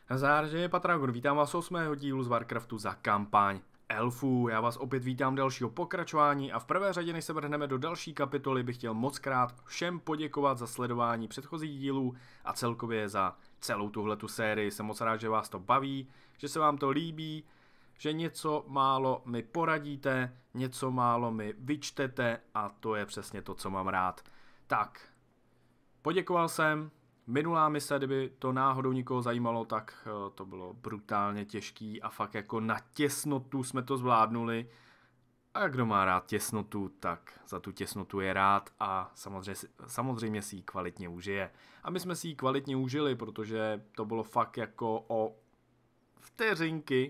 Nazdar, je Patragon, vítám vás u 8. dílu z Warcraftu za kampaň Elfů. Já vás opět vítám dalšího pokračování a v prvé řadě, než se vrhneme do další kapitoly, bych chtěl moc krát všem poděkovat za sledování předchozích dílů a celkově za celou tuhletu sérii. Jsem moc rád, že vás to baví, že se vám to líbí, že něco málo mi poradíte, něco málo mi vyčtete a to je přesně to, co mám rád. Tak, poděkoval jsem. Minulá mise, kdyby to náhodou nikoho zajímalo, tak to bylo brutálně těžký a fakt jako na těsnotu jsme to zvládnuli. A kdo má rád těsnotu, tak za tu těsnotu je rád a samozřejmě si ji kvalitně užije. A my jsme si ji kvalitně užili, protože to bylo fakt jako o vteřinky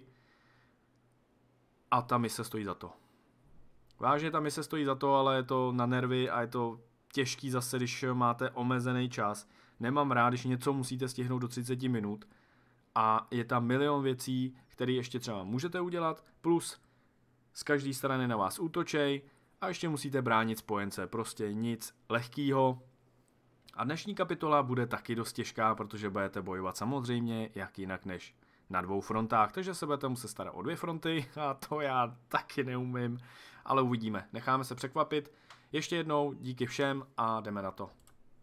a ta mise stojí za to. Vážně ta mise stojí za to, ale je to na nervy a je to těžký zase, když máte omezený čas. Nemám rád, když něco musíte stihnout do 30 minut a je tam milion věcí, které ještě třeba můžete udělat, plus z každé strany na vás útočej a ještě musíte bránit spojence, prostě nic lehkýho. A dnešní kapitola bude taky dost těžká, protože budete bojovat samozřejmě, jak jinak než na 2 frontách, takže se budete muset starat o 2 fronty a to já taky neumím, ale uvidíme, necháme se překvapit. Ještě jednou díky všem a jdeme na to.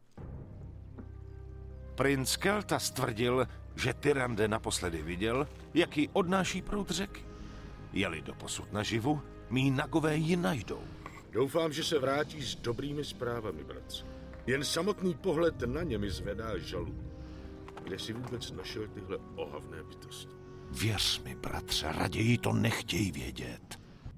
Princ Kelta stvrdil, že Tyrande naposledy viděl, jak ji odnáší proud řeky. Je-li doposud naživu, mí nagové ji najdou. Doufám, že se vrátí s dobrými zprávami, bratře. Jen samotný pohled na ně mi zvedá žalu. Kde si vůbec našel tyhle ohavné bytosti? Věř mi, bratře, raději to nechtěj vědět.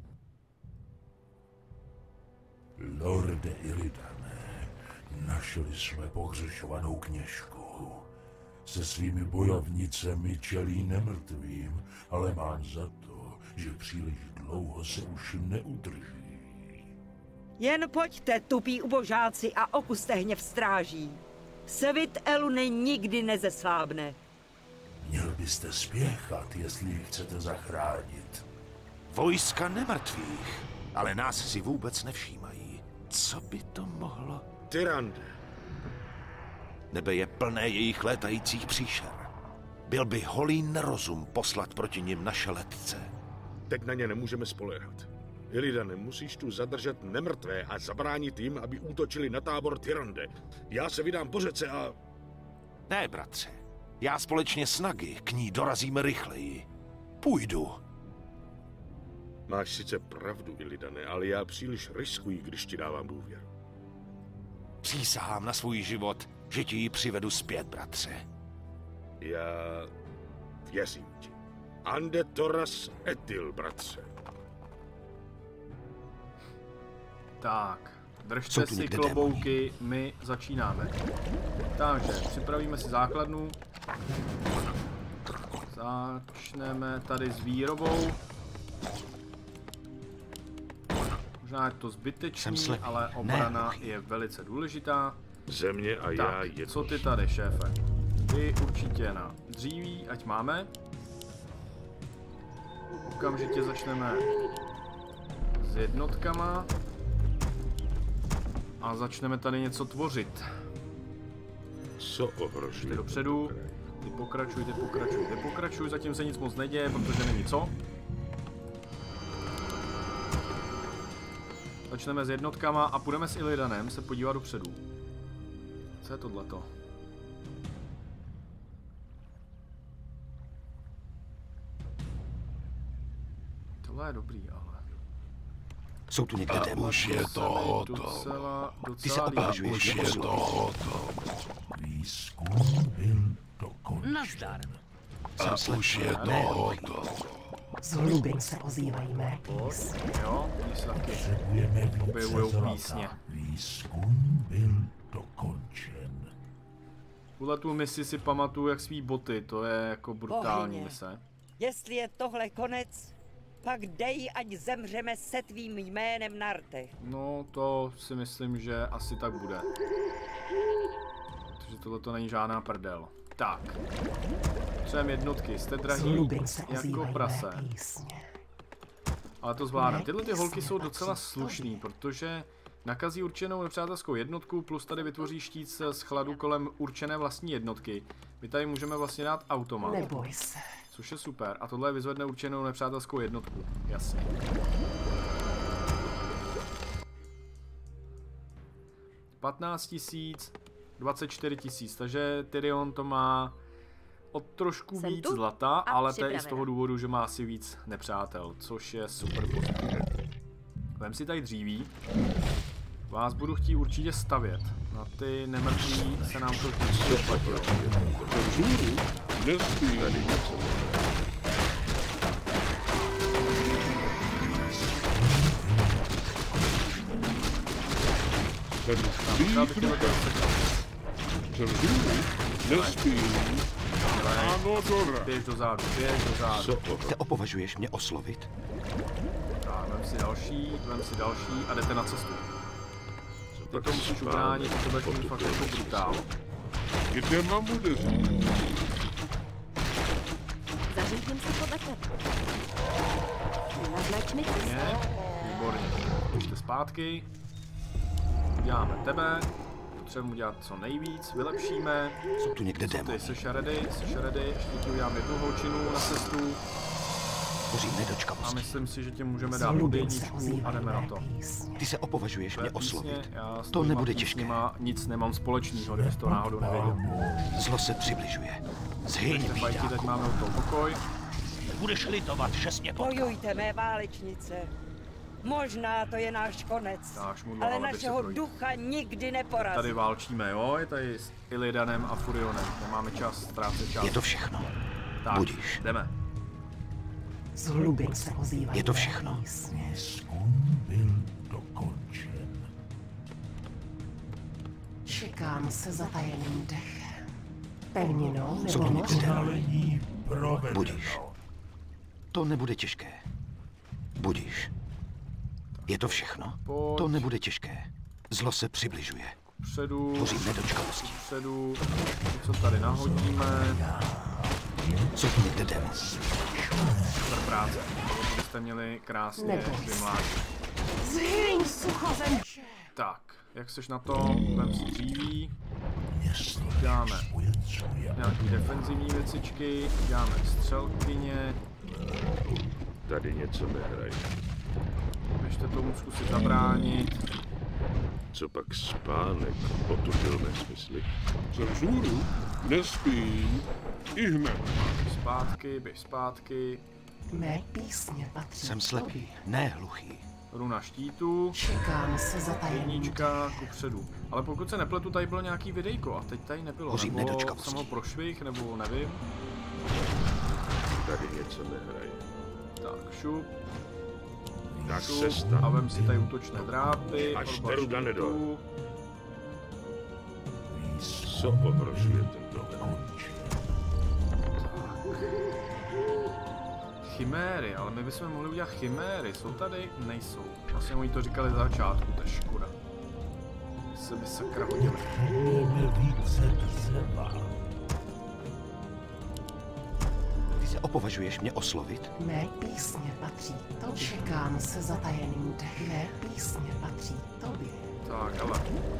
Lorde Illidané, našli jsme pohřešovanou kněžku. Se svými bojovnicemi čelí nemrtvým, ale mám za to, že příliš dlouho se už neudrží. Jen pojďte, tupí ubožáci, a okuste hněv stráží. Svit Eluny nikdy nezeslábne. Měl byste spěchat, jestli ji chcete zachránit. Vojska nemrtvých, ale nás si vůbec nevšímají. Co by to mohlo? Tyrande. Nebe je plné jejich létajících příšer. Byl by holý nerozum poslat proti nim naše letce. Teď na ně nemůžeme spoléhat. Illidane, musíš tu zadržet nemrtvé a zabránit jim, aby útočili na tábor Tyrande. Já se vydám po řece a... Ne, bratře. Já společně s Nagi k ní dorazíme rychleji. Půjdu. Máš sice pravdu, Illidane, ale já příliš riskuji, když ti dávám důvěru. Přísahám na svůj život, že ti ji přivedu zpět, bratře. Já věřím ti. Ande Toras Etil, bratře. Tak, držte si klobouky, my začínáme. Takže, připravíme si základnu. Začneme tady s výrobou. Možná je to zbytečný, ale obrana je velice důležitá. Země a já tak, co ty tady, šéfe? Ty určitě na dříví, ať máme. Okamžitě začneme s jednotkama. A začneme tady něco tvořit. Co ohrožuje? Ty dopředu. Ty pokračuj, zatím se nic moc neděje, protože není co. Začneme s jednotkama a půjdeme s Illidanem se podívat dopředu. Co je tohleto? Tohle je dobrý, ale... Jsou tu někde démoni. Už je to hotovo. Ty se obážuješ, že je to hotovo. Výzkum byl dokončen. Nazdar. Už je to hotovo. Z hlubin se ozývají mé písně. Jo, oni se taky Potřebujeme více objevujou písně. zlata. Výzkum byl dokončen. Tuhletu misi si pamatuju jak svý boty, to je jako brutální Bohyně. mise. Jestli je tohle konec, pak dej, ať zemřeme se tvým jménem na rtech. No, to si myslím, že asi tak bude. Protože tohle to není žádná prdel. Tak. Třem jednotky, jste Z drahý hlubin se jako ozývají prase. mé písně. Ale to zvládám. Tyhle ty holky jsou docela slušný, protože Nakazí určenou nepřátelskou jednotku, plus tady vytvoří štít z chladu kolem určené vlastní jednotky. My tady můžeme vlastně dát automat. Neboj se. Což je super. A tohle vyzvedne určenou nepřátelskou jednotku. Jasně. $15 000, 24 000, takže Tyrion to má o trošku Jsem víc tu zlata, ale to je i z připravena. toho důvodu, že má asi víc nepřátel, což je super pozitivní. Vem si tady dříví. Vás budu chtít určitě stavět. Na ty nemrtví se nám to určitě platilo. Vzhůru nesmí tady něco. Ten Já bych chtěl to rozsekal. vzhůru nesmí. Ano, Dora. Běž dozadu, běž dozadu. Co to? Te opovažuješ mě oslovit? Tak, vem si další a jdete na cestu. Co Ty pak to musíš ubránit, to budeš mít fakt jako brutál. Kde mám bude říct? Zařídím se podle tebe. Naznač mi cestu. Ne? Výborně. Pojďte zpátky. Uděláme tebe. Potřebujeme udělat co nejvíc, vylepšíme. Jsou tu někde Ty démoni. seš ready, ještě ti udělám jednu holčinu na cestu. Hoří A nedočkavosti. myslím si, že tě můžeme dát pod Zlubin se jedničku a ozývají jdeme na mé to. písně. Ty se opovažuješ mě Písně, oslovit. já s To tvýma nebude těžké. písněma nic nemám společného, kdybys to náhodou nevěděl. Zlo se přibližuje. Zhyň, Fajti, teď bídáku. máme u toho pokoj. Budeš litovat, že jsi mě potkal. Bojujte, mé válečnice. Možná to je náš konec, Tak, šmudlo, ale ale běž se našeho projít. ducha nikdy neporazí. Tady válčíme, jo? Je tady s Illidanem a Furionem. Nemáme čas, ztrácet čas. Je to všechno. Tak, budíš. jdeme. Z hlubin se ozývají Je to mé všechno. písně. Výzkum byl dokončen. Čekám se zatajeným dechem. Pevninou Co nebo to mořem. Konalení provedeno. Budíš. To nebude těžké. Budíš. Je to všechno. Pojď. To nebude těžké. Zlo se přibližuje. Předu, Hoří nedočkavosti. předu, co tady nahodíme. Jsou tu někde démoni. Super práce. To byste měli krásně Neboj se. vymlátit. Zhyň, suchozemče! Tak, jak seš na to? Vem si dříví. Dáme nějaký defenzivní věcičky, dáme střelkyně. Tady něco nehraje. Běžte tomu zkusit zabránit. Co pak spánek otupil mé smysly? Ze vzhůru nesmí. I hned. Běž zpátky. Mé písně patří Jsem slepý, tobě. ne hluchý. Runa štítu. Čekám se zatajeným Jednička kupředu. Ale pokud se nepletu, tady bylo nějaký videjko a teď tady nebylo. Hoří Nebo nedočkavosti. jsem ho prošvih, nebo nevím. Tady něco nehraje. Tak, šup. Tak šup. se A stane. vem si tady útočné drápy. Až orba Teruda štítu. nedojde. Co ohrožuje tento den? Chiméry, ale my bychom mohli udělat chiméry. Jsou tady? Nejsou. Vlastně oni to říkali za začátku, to je škoda. Se by sakra hodili. Potřebujeme více dřeva. Ty se opovažuješ mě oslovit? Mé písně patří tobě. Čekám se zatajeným dechem. Mé písně patří tobě. Tak, ale.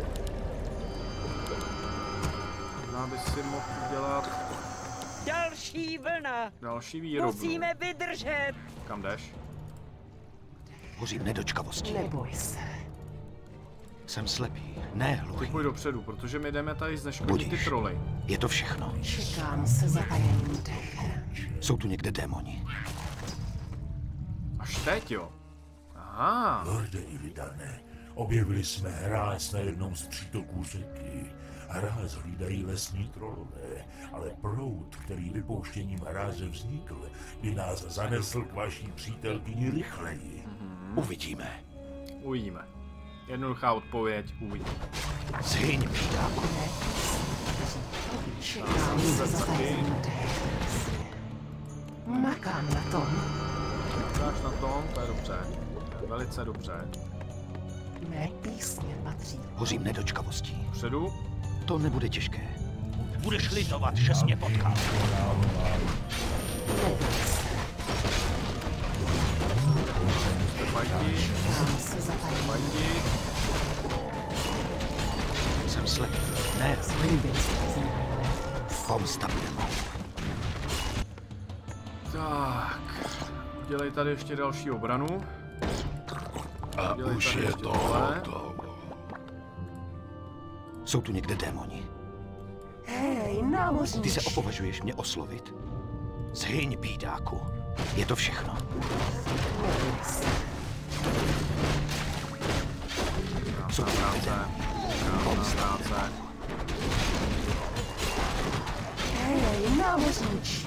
Možná by si mohl udělat Další vlna. další výrobu. Musíme vydržet. Kam jdeš? Hoří nedočkavosti. Neboj se. Jsem slepý, ne Ty hluchý. půjď dopředu, protože my jdeme tady zneškodnit ty Budíš. troly. Je to všechno. Čekám se zatajeným dechem. Jsou tu někde démoni. Až teď, jo? Aha, Lorde Illidané, objevili jsme hráz na jednom z přítoků řeky. Hráz hlídají lesní trolové, ale proud, který vypouštěním hráze vznikl, by nás zanesl k vaší přítelkyni rychleji. Uvidíme. uvidíme. Jednoduchá odpověď, uvidíme. Zhyň, bídáku. Mé písně patří tobě. Čekám se zatajeným dechem. Makám na tom. Dáš na tom, to je dobře. To je velice dobře. Mé písně patří. Hořím nedočkavostí. Předu. To nebude těžké. Budeš litovat, že jsi mě potkal. Neboj se. Fajti, Čekám se zatajeným. fajti. Jsem slepý. Ne, pomsta bude mou. Tak, udělej tady ještě další obranu. A už je to hotovo. Jsou tu někde démoni. Hej, námořník. Ty se opovažuješ mě oslovit? Zhyň, bídáku. Je to všechno. Jsou tu někde práce. Hej, námořník.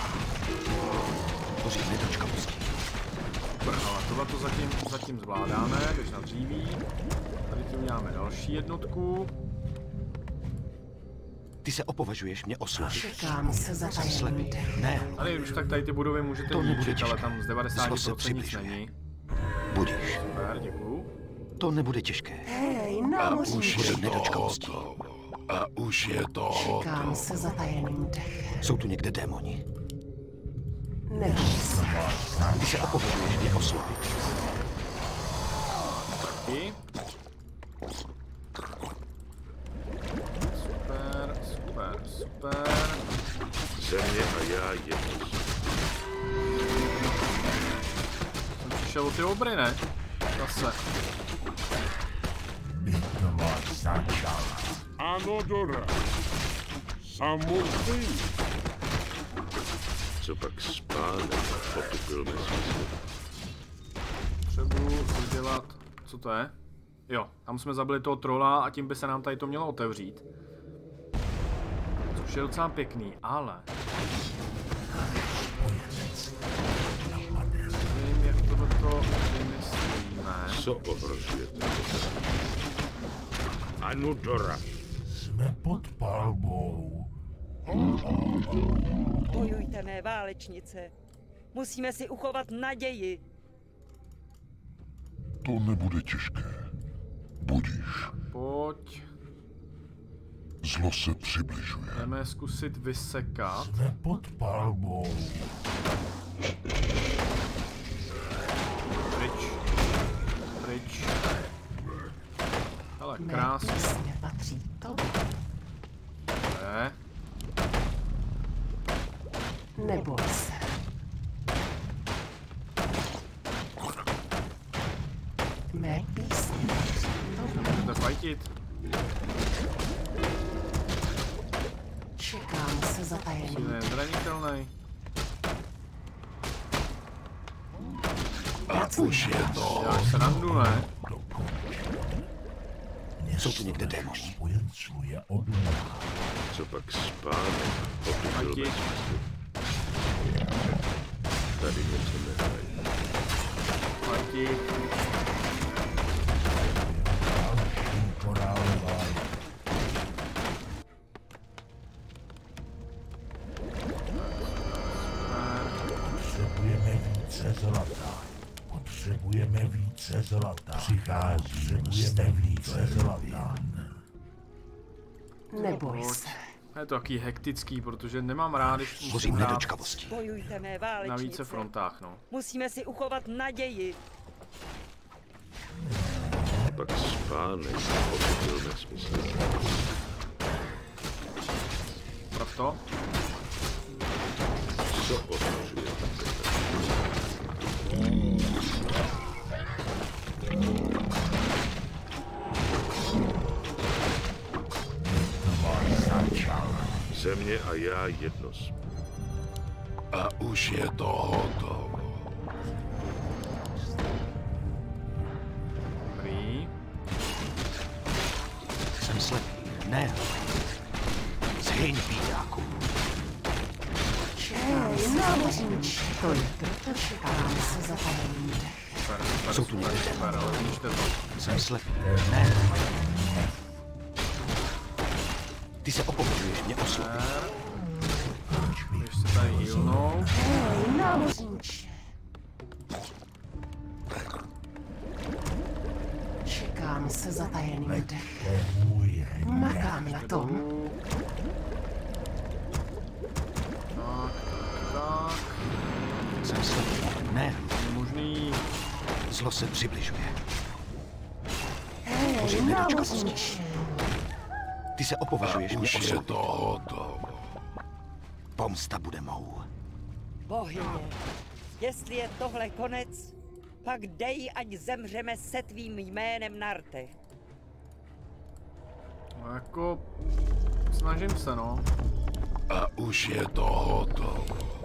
Pořád nedočkavosti. Ale tohleto zatím zvládáme, když na dříví. Tady tím uděláme další jednotku. Ty se opovažuješ mě oslovit. Čekám se za Slepý. Ne, Tady už tak tady ty budovy můžete to nebude ničit, ale těžké. tam z Zlo se 90% nic přibližuje. není. budíš. Super, děkuju. To nebude těžké. Hej, A námořník. už je to nedočkavosti. hotovo. A už je to Čekám hotovo. se zatajeným dechem. Jsou tu někde démoni. Neboj se. Ty se opovažuješ mě oslovit. Taky. Super. Země a já jedno. Jsem přišel o ty obry, ne? Zase. Bitva začala. Ano, Dora. Samozřejmě. Co pak spánek potupil nesmysl. Potřebuji udělat... Co to je? Jo, tam jsme zabili toho trola a tím by se nám tady to mělo otevřít. Což je docela pěkný, ale... Nevím, jak tohleto vymyslíme. Co ohrožujete? Ano, Dora. Jsme pod palbou. Bojujte, mé válečnice. Musíme si uchovat naději. To nebude těžké. Budíš. Pojď. Zlo se přibližuje. Jdeme zkusit vysekat. Jsme pod palbou. Pryč. Ale Mé krásně. písně patří tobě. Neboj se. Mé písně patří tobě. Můžete fajtit. Čekám se zatajeným Je nezranitelný. A už je to Já se namdu, ne? Jsou tu někde démoni. spojenců je odmah. Co pak spánek potupil Taky. nesmysl. Tady něco nehrají. Fajtit. Další porálování. Potřebujeme více zlata. Potřebujeme více zlata. Potřebujeme více zlata. Neboj se. Je to taky hektický, protože nemám rád, když musím Hořím hrát nedočkavosti. Bojujte, mé na válečnice. více frontách, no. Musíme si uchovat naději. Pak spánek potupil nesmysl. Proto. Co ohrožujete? Země a já jedno jsme. A už je to hotovo. Dobrý. Jsem slepý. Ne. Zhyň, bídáku. Hej, námořník. To je proto čekám se zatajeným dechem. Jsou tu někde Super, ale zničte to. Jsem slepý. Ne. Ty se opovažuješ mě oslovit. Když se tady healnou. Hej, námořník. Čekám se zatajeným dechem. Makám na tom. Tak. Jsem slepý. Ne. Je možný. Zlo se přibližuje. Hej, námořník. Ty se opovažuješ mě Už je oslovit. to hotovo. Pomsta bude mou. Bohyně, jestli je tohle konec, pak dej, ať zemřeme se tvým jménem na rtech. No jako... Snažím se, no. A už je to hotovo.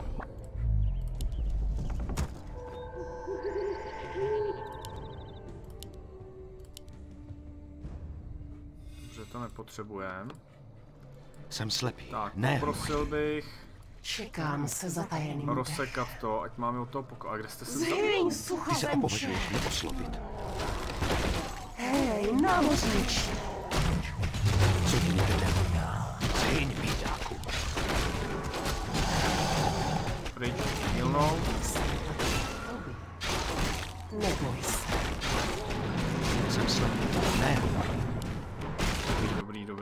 Dobře, to nepotřebujeme. Jsem slepý. Tak, Ne, poprosil bych Čekám se zatajeným rozsekat to, ať máme od toho pokoje. A kde jste se vzali? Zhyň, ty se suchavenče! opovažuješ mě oslovit. Hej, námořníč! Co ti někde jde? Zhyň, bídáku. Pryč, hilnou. Neboj se. Jsem slepý. Ne, Dobrý.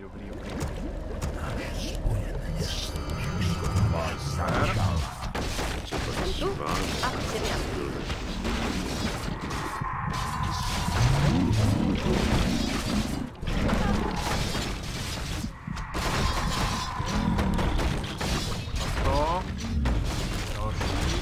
Jsem tu a přiběhnu. To. Další.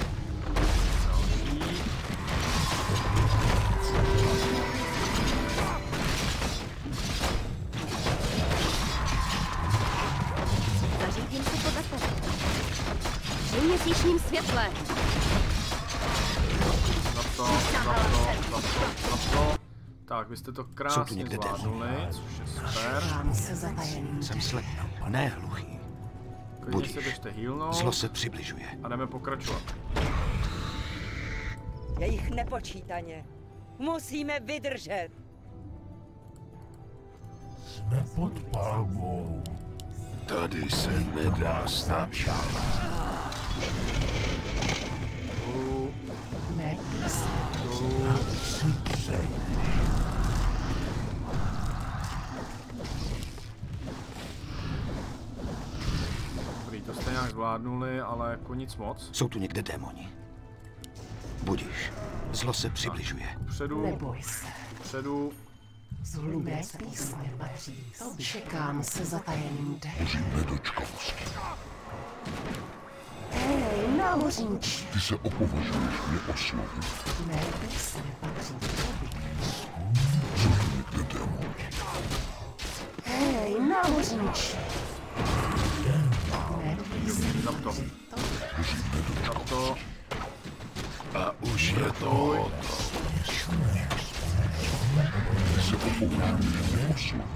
Zařídím se podle tebe. Při měsíčním světle. Za to. Tak, vy jste to Jsou tu krásně někde zvládnuli, což je super. Čekám se zatajeným jsem slepý. Ne, hluchý. Klidně se běžte healnout Zlo se přibližuje. a jdeme pokračovat. Je jich nepočítaně. Musíme vydržet. Jsme pod palbou. Tady se nedá stavět. Dolů, mé písně. dolů. Dobrý, to jste nějak zvládnuli, ale jako nic moc. Jsou tu někde démoni. Budíš. Zlo se přibližuje. Předu, Neboj se. předu. Zlu mé písně patří. Čekám se zatajeným dechem. Hej, námořníč! Ty se opovažuješ mě oslovit. Mé písně patří tobě. Někde démon. Hej, námořníč! Mé písně Zap to. Zap to. A už je to hotovo. Ty se opovažuješ mě oslovit.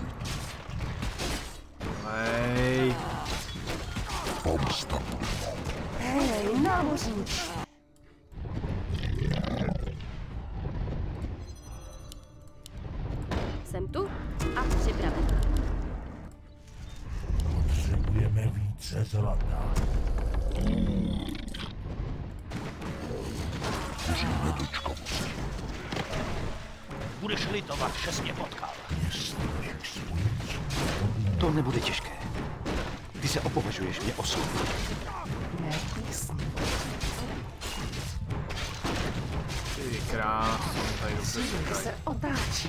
Hej. Pomsta bude mou. Hej, námořníč! Jsem tu a připraven. Potřebujeme více zlata. Budeš litovat, že jsi mě potkal. To nebude těžké. Ty se opovažuješ mě oslovit. Mé písně. Ty krásně, tady dobře Zlu čekají. se otáčí.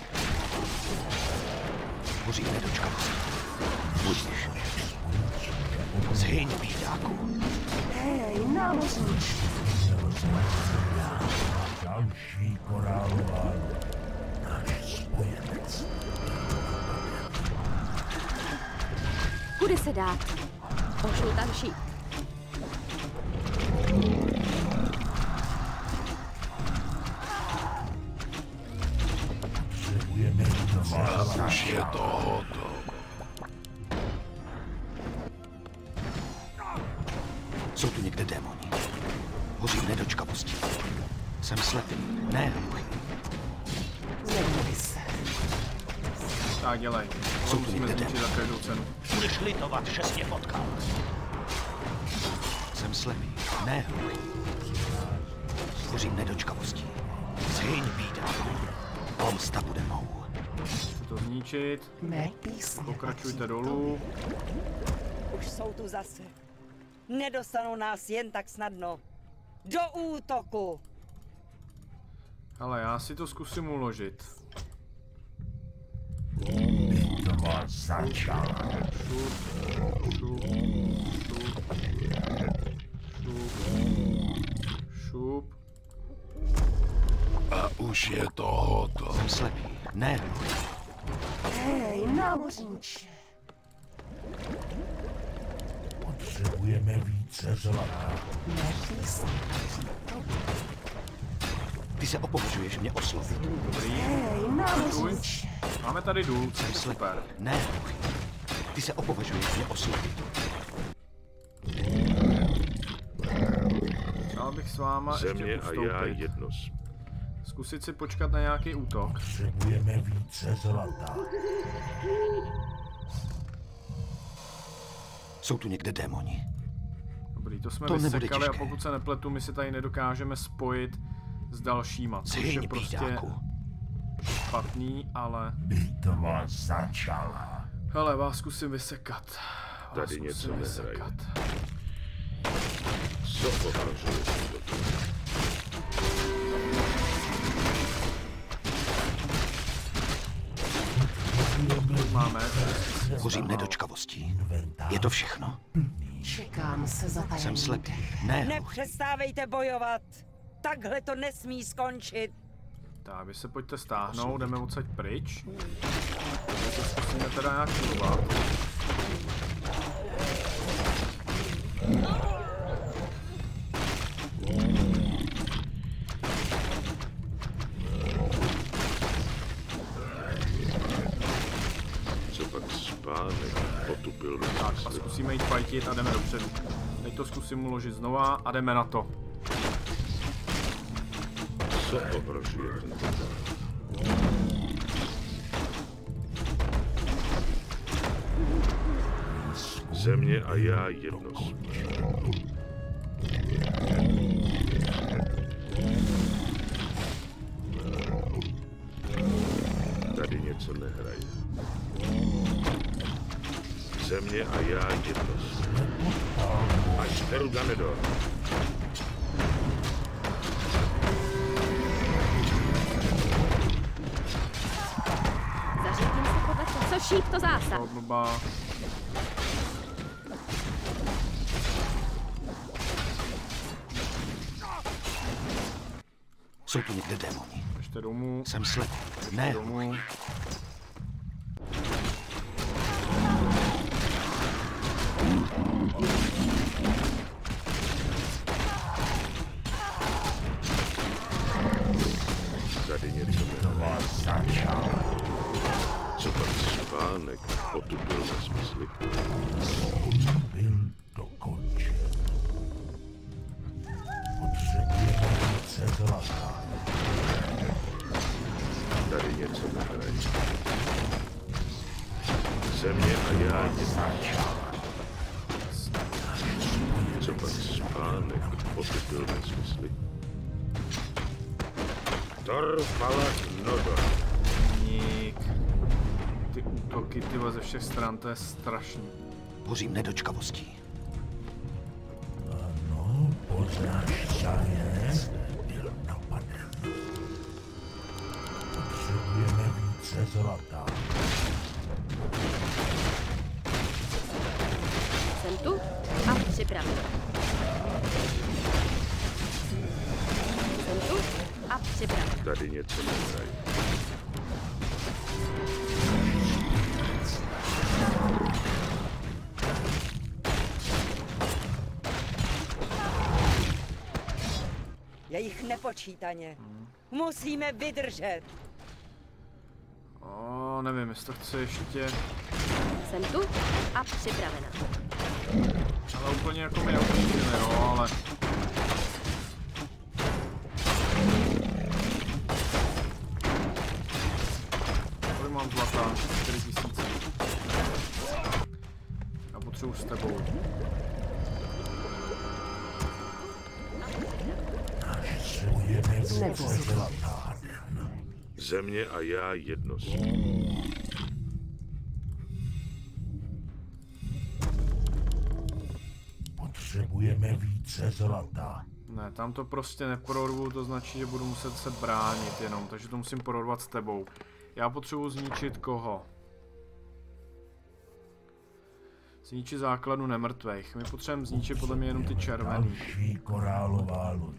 Hoří nedočkavost. Budíš. Zhyň, bídáku. Hej, námořníč! Další korálová. Náš spojenec. Kudy se dát? Pošlu tam šít. Potřebujeme více A zlata. už je to hotovo. Jsou tu někde démoni. Hoří v nedočkavosti. Jsem slepý. Ne, hluchý. Neboj se. Tak dělej. Jsou To tu musíme někde zničit za každou cenu. Budeš litovat, že jsi mě potkal. Jsem slepý. Ne, hluchý. Hoří v nedočkavosti. Zhyň, bídáku. Pomsta bude mou. Chci to zničit. Mé písně Pokračujte dolů. Už jsou tu zase. Nedostanou nás jen tak snadno. Do útoku! Ale já si to zkusím uložit. Bitva začala. Šup. A už je to hotovo. Jsem slepý. Ne. Hej, námořníče. Potřebujeme více zlata. Ty se opovažuješ mě oslovit. Dobrý. Hej, námořníče. Máme tady důl, co je super. Ne. Ty se opovažuješ mě oslovit. Chtěl bych s váma Země ještě a já ustoupit. jednos. Zkusit si počkat na nějaký útok. Potřebujeme více zlata. Jsou tu někde démoni. Dobrý, to jsme To nebude vysekali a těžké. pokud se nepletu, my si tady nedokážeme spojit s dalšíma, což je Zhyň, prostě bídáku. špatný, ale... Bitva začala. Hele, vás zkusím vysekat. Vás Tady něco zkusím nehraje. vysekat. Co ohrožuje život? Máme. Hořím nedočkavostí. Je to všechno. Čekám se za Jsem tajemný slepý. dech. Ne. Nepřestávejte bojovat. Takhle to nesmí skončit. Tak, vy se pojďte stáhnout, jdeme odsaď pryč. My se zkusíme teda nějak chovat. Co pak spánek potupil na Tak a zkusíme jít fajtit a jdeme dopředu. Teď to zkusím uložit znova a jdeme na to. Co ohrožuje tento dál? Země a já jednos. Tady něco nehraje. Země a já jednos. Až Herudanedor. Zařídím se podle toho. Co šíp, to zásah. To blbá. Jsou tu někde démoni. Ještě domů. Jsem slepý. Ne. Domů. Tady něco nehraje. Co pak spánek potupil na smysly? Byl dokončen. Potřebujeme více zlata. Tady něco nehraje. Země a já jednos. Co pak spánek potupil na smysly? Thor Falak Nodor. Ník. Ty útoky, ty ze všech stran, to je strašný. Hořím nedočkavostí. Ano, pořádně byl napaden. Potřebujeme více zlata. Jsem tu a připraven. Jsem tu a připraven. Tady něco nehraje. Je jich nepočítaně. Musíme vydržet. O, nevím, jestli to chci ještě... Jsem tu a připravena. Ale úplně jako mi neučíme, no, ale... Kolik mám zlata? 4000. Já potřebuji s tebou. Potřebujeme více zlata. Země a já jednos. Potřebujeme více zlata. Ne, tam to prostě neprorvu, to značí, že budu muset se bránit jenom, takže to musím prorvat s tebou. Já potřebuji zničit koho? Zničit základnu nemrtvých. My potřebujeme zničit podle mě jenom ty červený. Další korálová loď.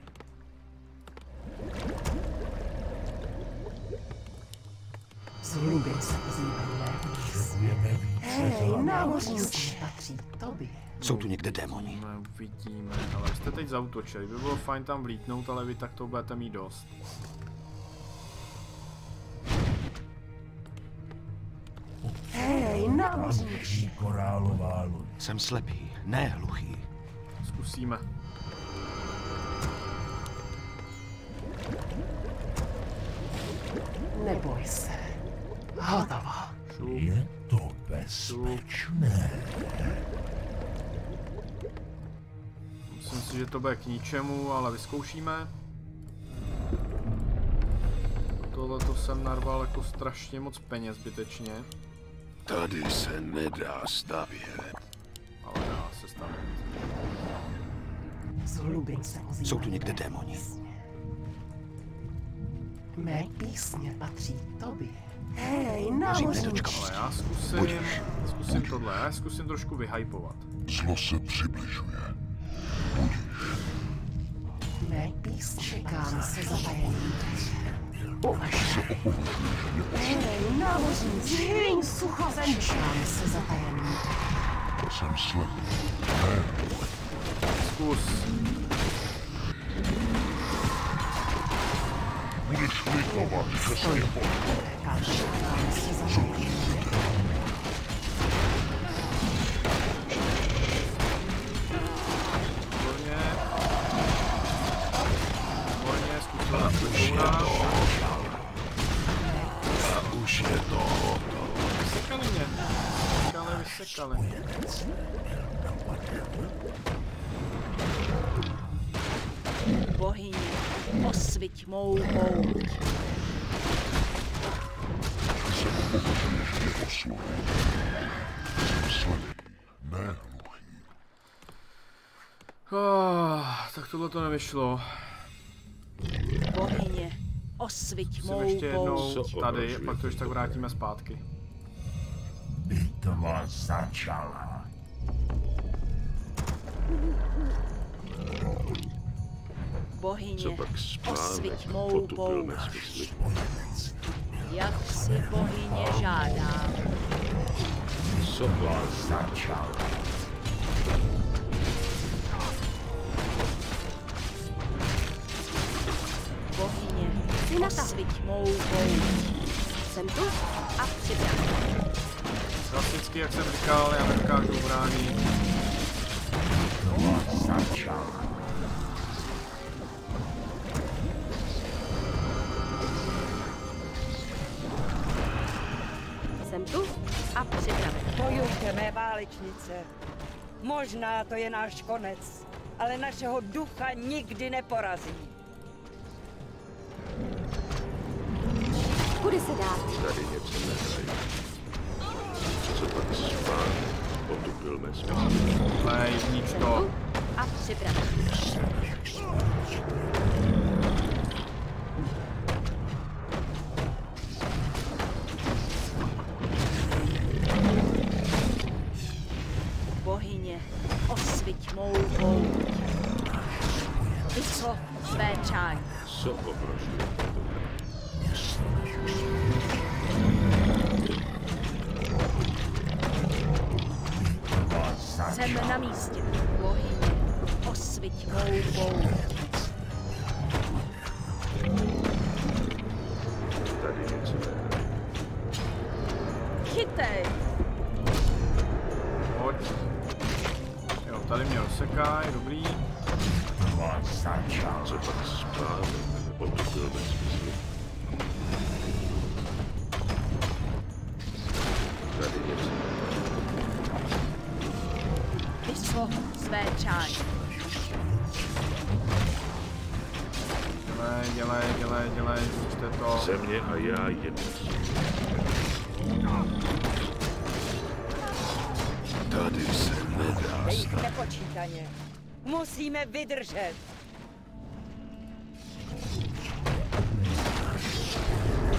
Zlubě se ozývají Potřebujeme více námořníci patří tobě. Jsou tu někde démoni. Uvidíme, ale jste teď zautočili. By bylo fajn tam vlítnout, ale vy tak to budete mít dost. Hej, námořníci. korálová loď. Jsem slepý, ne hluchý. Zkusíme. Neboj se. Hotovo. Je to bezpečné. Myslím si, že to bude k ničemu, ale vyzkoušíme. Tohleto jsem narval jako strašně moc peněz zbytečně. Tady se nedá stavět. Ale dá se stavět. Zlubě se ozývají. Jsou tu někde démoni. Mé písně patří tobě. Hej, Ale námořníci. já zkusím tohle, já zkusím trošku vyhypovat. Zlo se přibližuje. Mé písně čekám se zatajením. Uvažte. Hej, námořníci. Zhyň suchozem. Čekám se zatajením. Jsem slepý. Zkus. Budeš litovat, že jsi Čekám se zatajením. Výborně, zkusil nás překourat. A už je to hotovo. Vysekali mě. Vysekali. Bohyně, osviť mou pouť. Tak tohle to nevyšlo. Bohyně, osviť Musím mou ještě jednou pouť. tady, pak to ještě tak vrátíme zpátky. Bitva začala. Bohyně, Co pak spánek osviť mou potupil pouť. nesmysly. Jak si bohyně žádá. Co vás Začala. Bohyně, Synata. osviť mou pouť. Jsem tu a připraven. Klasicky, jak jsem říkal, já nedokážu ubránit. Bitva začala. Jsem tu a připraven. Bojujte, mé válečnice. Možná to je náš konec, ale našeho ducha nikdy neporazí. Kudy se dát? tady něco nehraje? Co pak spánek potupil nesmysly? Lej, znič Jsem to. tu a připraven. Bohyně, osviť mou pouť. Vyslo své přání. Co ohrožuje? Jsem na místě. Bohyně, osviť mou pouť. Tady něco nehraje. Chytej! Pojď. Jo, tady mě rozsekaj, dobrý. Bitva začala. Co pak spánek potupil nesmysly? Tady něco nehraje. Vyslo své přání. Dělej, zničte to. Země a já jedno. Tady se nedá Jejich nepočítaně. Musíme vydržet.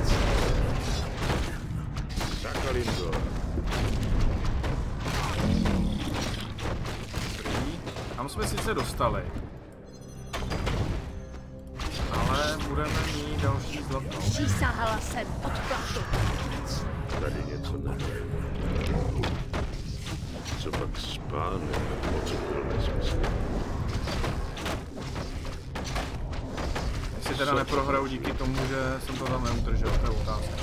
Za Kalimdor. Tam jsme sice dostali. Ale budeme mít další zlato. Přísahala jsem odplatu. Tady něco nehraje. Co pak spánek, co byl nesmysl. Jestli teda neprohraju díky tomu, že jsem to tam neudržel, to je otázka.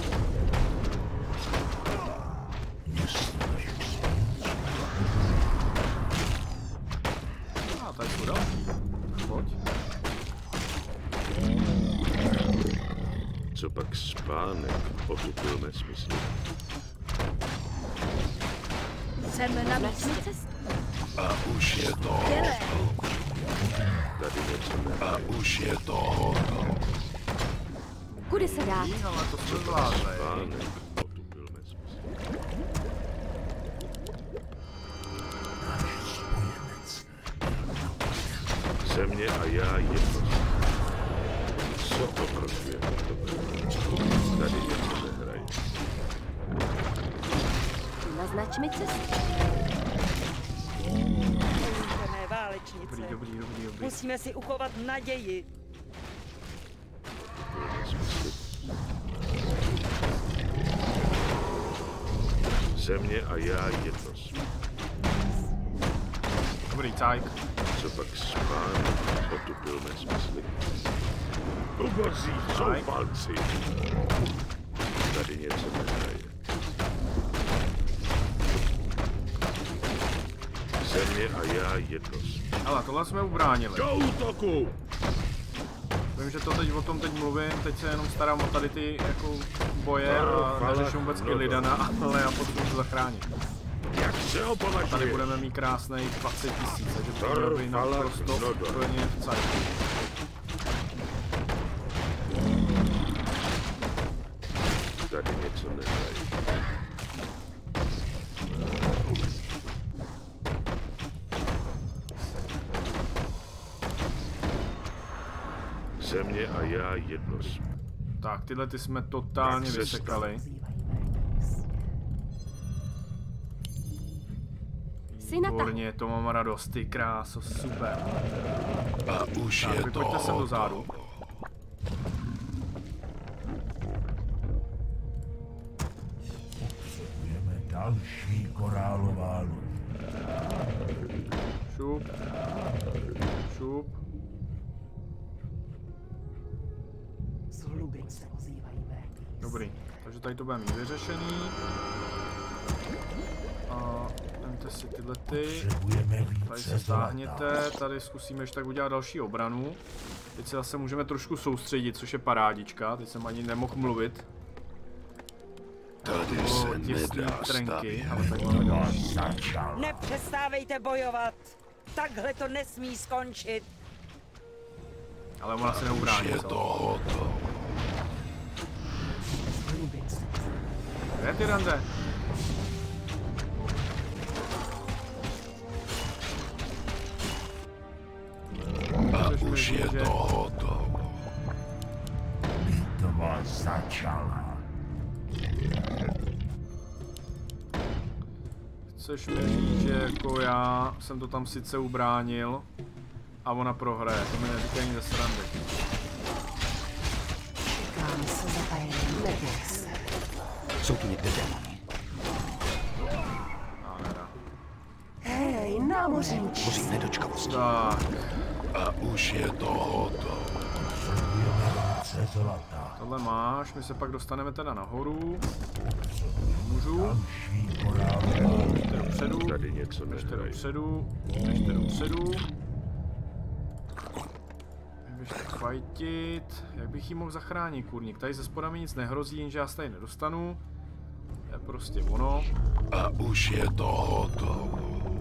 A tady jsou další. Pojď. Co pak spánek, potupil nesmysl. Jsem na místě. A už je to. Tady něco nehraje. A už je to hotovo. Kudy se dát? Ale to jsme zvládli. Spánek, potupil nesmysl. Země a já jedno. Co ohrožuje toto? Tady něco nehraje. Naznač mi cestu. Mé válečnice. Dobrý. Musíme si uchovat naději. Země a já jedno. Dobrý, cajk. Co pak spánek, potupil nesmysly. Ubozí zoufalci. Tady něco nehraje. Země a já jedno. Ale tohle jsme ubránili. Do útoku! Vím, že to teď o tom teď mluvím, teď se jenom starám o tady ty jako boje a neřeším vůbec Illidana, ale já potřebuji to zachránit. Jak se ho Tady považuje? budeme mít krásných 20 000, takže to bude být naprosto úplně v cajku. Tady něco nehraje. Země a já jedno. Tak, tyhle ty jsme totálně Tak se vysekali. Jsi na tahu. Výborně, to mám radost, ty kráso, super. A už Tak, je vy to pojďte sem hotovo. dozadu. Potřebujeme další korálová loď. Šup. Šup. Z hlubin se ozývají véky. Dobrý, takže tady to bude mít vyřešený. A vemte si tyhle ty. Potřebujeme Tady více se zlata. stáhněte, tady zkusíme ještě tak udělat další obranu. Teď se zase můžeme trošku soustředit, což je parádička, teď jsem ani nemohl mluvit. Tady Bylo se těsný nedá trenky, stavět. ale tak máme další. Začala. Nepřestávejte bojovat. Takhle to nesmí skončit. Ale ona se Už neubrání, je to co? hotovo. Z hlubin se Kde je ty rande? A už je to hotovo. Bitva začala. Chceš mi říct, že jako já jsem to tam sice ubránil a ona prohraje, to mi neříká ani ze srandy. Čekám se zapajením neděj se. Jsou tu někde démoni. Hej, námořníči. Vozí nedočkavosti. Tak, A už je to hotovo. Potřebujeme více zlata. tohle máš, my se pak dostaneme teda nahoru. Můžu? Další korálová loď. Ještě dopředu, Tady něco ještě nehraje. dopředu, ještě dopředu. Ještě fajtit. Jak bych jí mohl zachránit, kurník? Tady ze spoda mi nic nehrozí, jenže já se tady nedostanu. To je prostě ono. A už je to hotovo.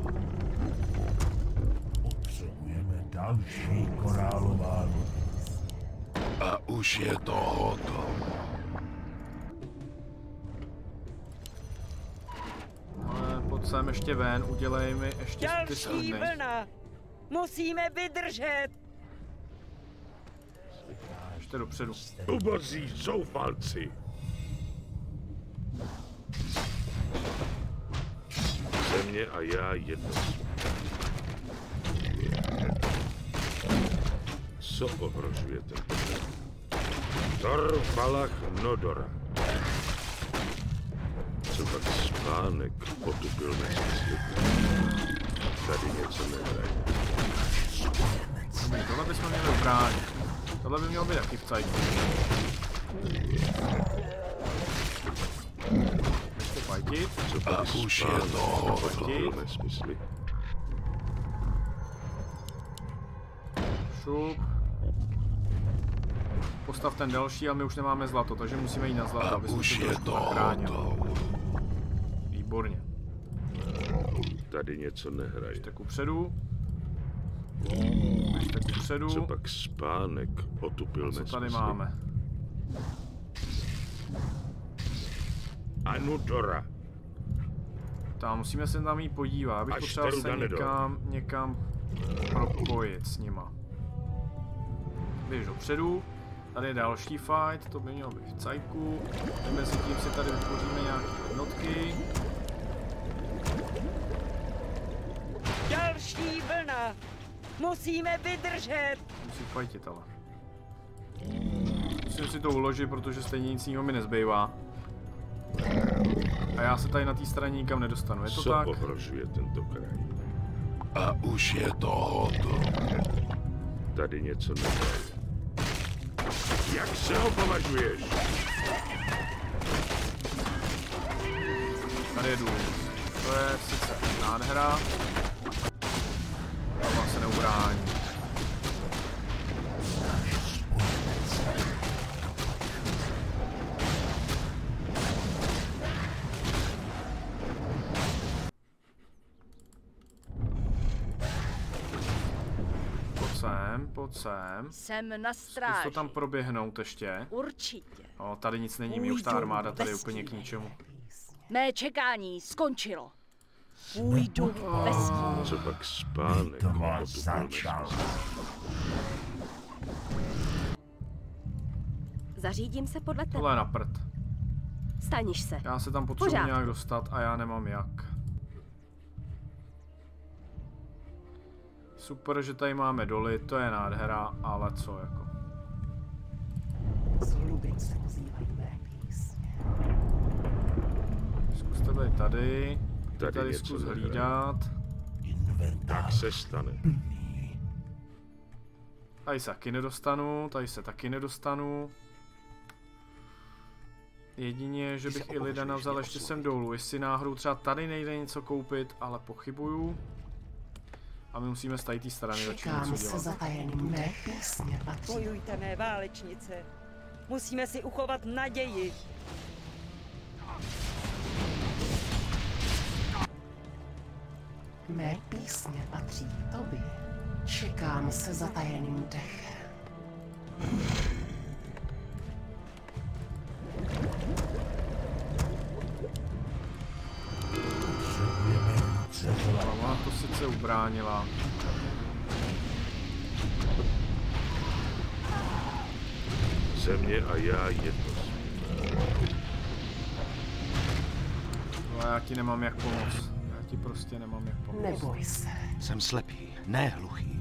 Potřebujeme další korálová loď. A už je to hotovo. Ale pojď sem ještě ven, udělej mi ještě ty Další silný. vlna. Musíme vydržet. Ještě dopředu. Ubozí zoufalci. Země a já jedno. Co ohrožuje tento kraj? Thor Balach Nodora. Co pak spánek potupil nesmysly? Tady něco nehraje. Tohle bychom měli ubránit. Tohle by mělo být taky v cajku. Ještě fajtit. Co pak spánek potupil nesmysly? Šup. Postav ten další, ale my už nemáme zlato, takže musíme jít na zlato, aby jsme si to zachránili. Výborně. Tady něco nehraje. Ještě kupředu. Ještě kupředu. Co pak spánek potupil nesmysly? Co tady máme? Anudora. Tam musíme se tam jít podívat, abych potřeboval se někam propojit s nima. Běž dopředu. Tady je další fight, to by mělo být v cajku. Mezi tím si tady vytvoříme nějaké jednotky. Další vlna! Musíme vydržet! Musím fightit ale. Musím si to uložit, protože stejně nic jiného mi nezbývá. A já se tady na té straně nikam nedostanu, je to tak? Co ohrožuje tento kraj? A už je to hotovo. Tady něco nehraje. Jak se ho považuješ? Tady je důl. To je sice nádhera. Tam se neubrání. Pojď sem. Jsem na Zkus stráži. to tam proběhnout ještě. Určitě. O, tady nic není, mě už ta armáda tady je úplně k ničemu. Mé čekání skončilo. Půjdu ve stínu. Co pak spánek potupil nesmysly? Zařídím se podle tebe. Tohle je na prd. Staniš se. Já se tam potřebuji Pořád. nějak dostat a já nemám jak. Super, že tady máme doly, to je nádhera, ale co jako. Zkuste být tady. Tady zkus hlídat. Tak se stane. Tady se taky nedostanu, tady se taky nedostanu. Jedině, že bych i Lidana vzal ještě sem dolů, jestli náhodou třeba tady nejde něco koupit, ale pochybuju. A my musíme z té strany začít něco dělat. Bojujte, mé válečnice. Musíme si uchovat naději. Mé písně patří tobě. Čekám se zatajeným dechem. Ona to sice ubránila. Země a já jedno. No a já ti nemám jak pomoct. Já ti prostě nemám jak pomoct. Neboj se. Jsem slepý, ne hluchý.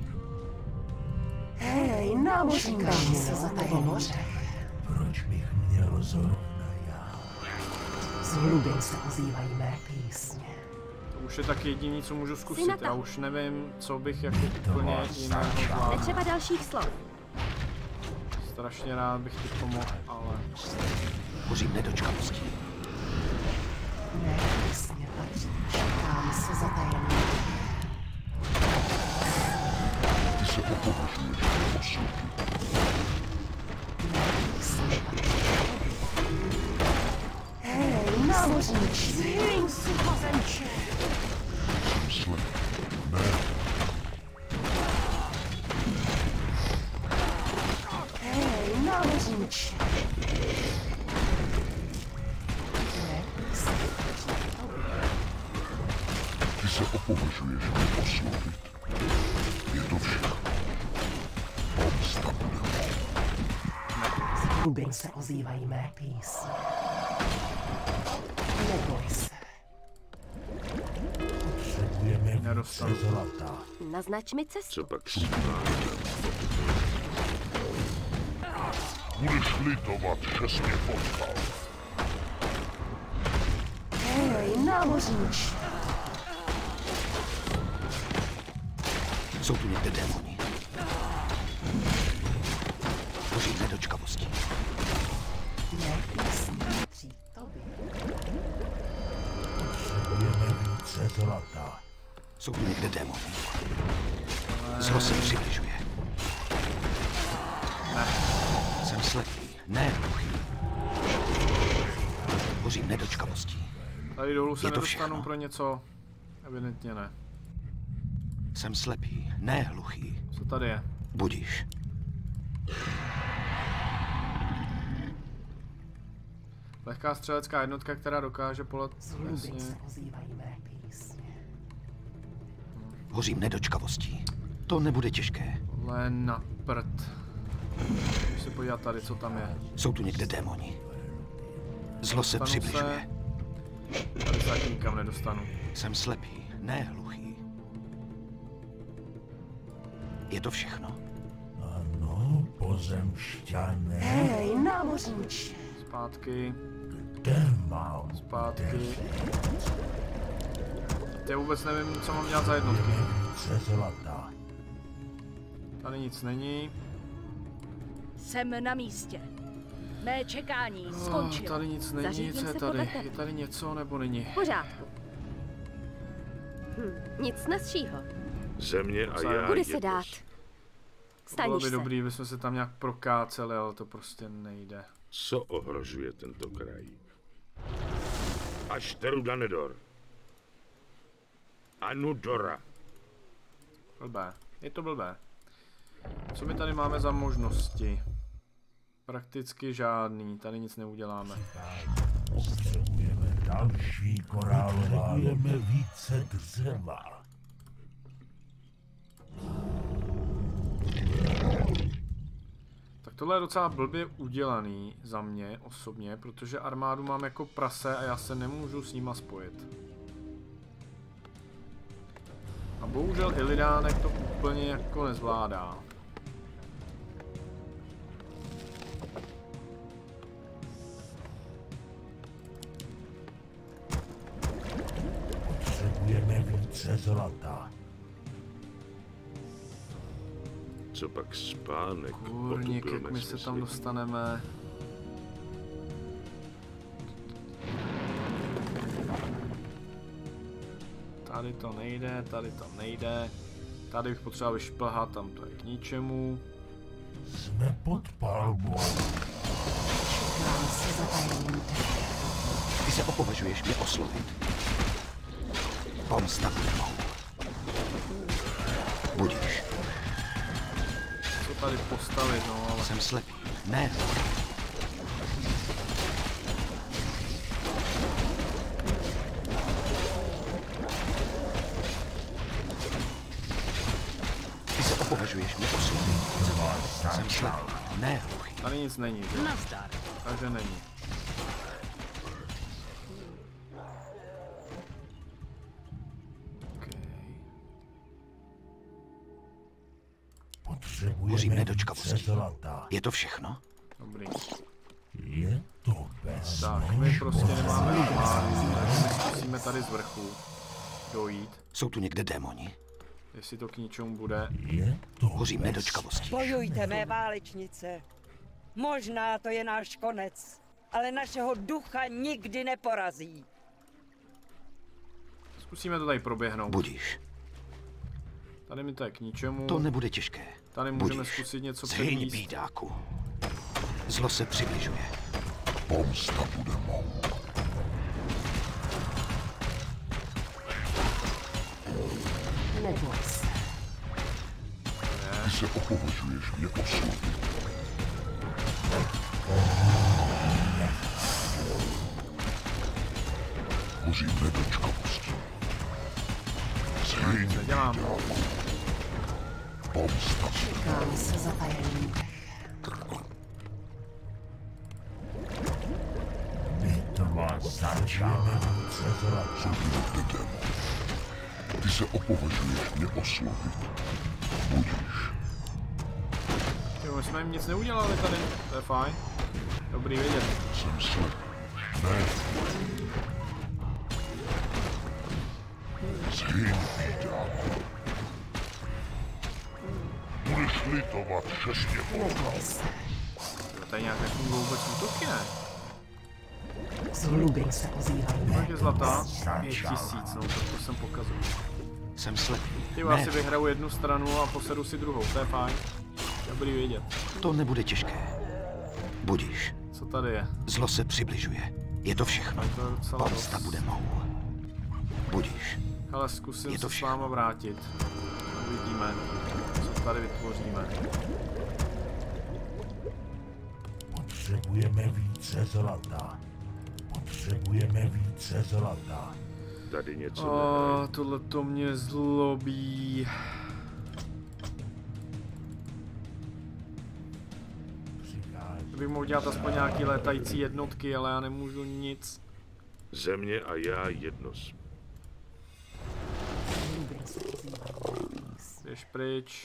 Hej, námořník, se zatajeným dechem. Proč bych měl zrovna já? Z hlubin se ozývají mé písně. To už je tak jediný, co můžu zkusit. Synata. Já už nevím, co bych jako úplně jiného zvládl. Netřeba dalších slov. Strašně rád bych ti pomohl, ale... Hořím nedočkavostí. Mé písně patří. Čekám se zatajeným dechem. Ty se opovažuješ o Mé písně patří. Hej, námořníci. Zhýň si pozemče. Jsem slepý, ne. Hej, námořníci. Mé písně patří tobě. Ty se opovažuješ mě oslovit. Je to všechno. Pomsta bude. Z hlubin se ozývají mé písně. Neboj se. Potřebujeme Nedostanu. více zlata. Naznač mi cestu. Co pak spánek potupil nesmysly? Budeš litovat, že jsi mě potkal. Hej, námořníč. Jsou tu někde démoni. Hoří nedočkavostí. Nepísný při tobě. Potřebujeme více zlata. Jsou tu někde démoni. Zlo se přibližuje. Jsem slepý, ne hluchý. Hořím nedočkavostí. Tady dolů se Je to nedostanu všechno. pro něco? Evidentně ne. Jsem slepý, ne hluchý. Co tady je? Budíš. Lehká střelecká jednotka, která dokáže polet... Z hlubin Jasně. se ozývají mé písně. Hořím nedočkavostí. To nebude těžké. Tohle je na prd. Musím se podívat tady, co tam je. Jsou tu někde démoni. Zlo se Dostanu přibližuje. Tady se taky nikam nedostanu. Jsem slepý, ne hluchý. Je to všechno. Ano, pozemšťané. Hej, námořníč. Zpátky, Kde mám? zpátky. Já vůbec nevím, co mám dělat za jednotky. Více zlata. Tady nic není. Jsem na místě. Mé čekání skončilo. Tady nic není, Zařídím co je se tady? podle tebe. Je tady něco nebo není? V pořádku. Nic snazšího. Země a já Kudy se dát? jednost. Bylo Staníš by se. dobrý, kdybychom se tam nějak prokáceli, ale to prostě nejde. Co ohrožuje tento kraj? Ašteru Danedor. Anudora. Blbé. Je to blbé. Co my tady máme za možnosti? Prakticky žádný. Tady nic neuděláme. Potřebujeme další korálová. Potřebujeme více dřeva. Tak tohle je docela blbě udělaný za mě osobně, protože armádu mám jako prase a já se nemůžu s nima spojit. A bohužel Illidánek to úplně jako nezvládá. Potřebujeme více zlata. Co pak spánek Kurník, potupil jak my se tam nesmysly. dostaneme. Tady to nejde, tady to nejde. Tady bych potřeboval vyšplhat, tam to je k ničemu. Jsme pod palbou. Čekám se zatajením tebe. Ty se opovažuješ mě oslovit. Pomsta bude mou. Budíš. Co tady postavit, no ale... Jsem slepý, ne hluchý. Ty se opovažuješ mě oslovit. Jsem slepý, ne hluchý. Tady nic není, že? Nazdar. Takže není. Okay. Hořím Potřebujeme více nedočkavostí. zlata. Je to všechno? Dobrý. Je to bez Tak, my prostě nemáme armádu, takže my zkusíme tady z vrchu dojít, Jsou tu někde démoni? jestli to k ničemu bude. Je to Hořím nedočkavostí. Bojujte, mé válečnice. Možná to je náš konec, ale našeho ducha nikdy neporazí. Zkusíme to tady proběhnout. Budíš. Tady mi to je k ničemu. To nebude těžké. Tady můžeme Budíš. zkusit něco Zhyň, předvíst. bídáku. Zlo se přibližuje. Pomsta bude mou. Neboj se. Ty se opovažuješ mě oslovit. Hořím nedočkavostí. Zhyň, Co dělám? pomsta. Čekám se zatajením tebe. Bitva začíná. Více zlata. Ty se opovažuješ mě oslovit. Budíš. Jo, Jo, my jsme jim nic neudělali tady, to je fajn. Dobrý vědět. Budeš litovat, že jsi mě potkal. Tady nějak nefungují vůbec útoky, ne? Zlubin se ozývají. Tak je zlatá. 5000, no to jsem pokazil. Jsem slepý. Ty asi vyhraju jednu stranu a posedu si druhou, to je fajn. Dobrý vědět. To nebude těžké. Budíš. Co tady je? Zlo se přibližuje. Je to všechno. To je docela Pomsta dost. bude mou. Budíš. Hele, zkusím Je to se s všechno. váma vrátit. Uvidíme, co tady vytvoříme. Potřebujeme více zlata. Potřebujeme více zlata. Tady něco nehraje. Tohle to mě zlobí. Bych mohl dělat aspoň nějaký létající jednotky, ale já nemůžu nic. Země a já jedno jsme. Běž pryč.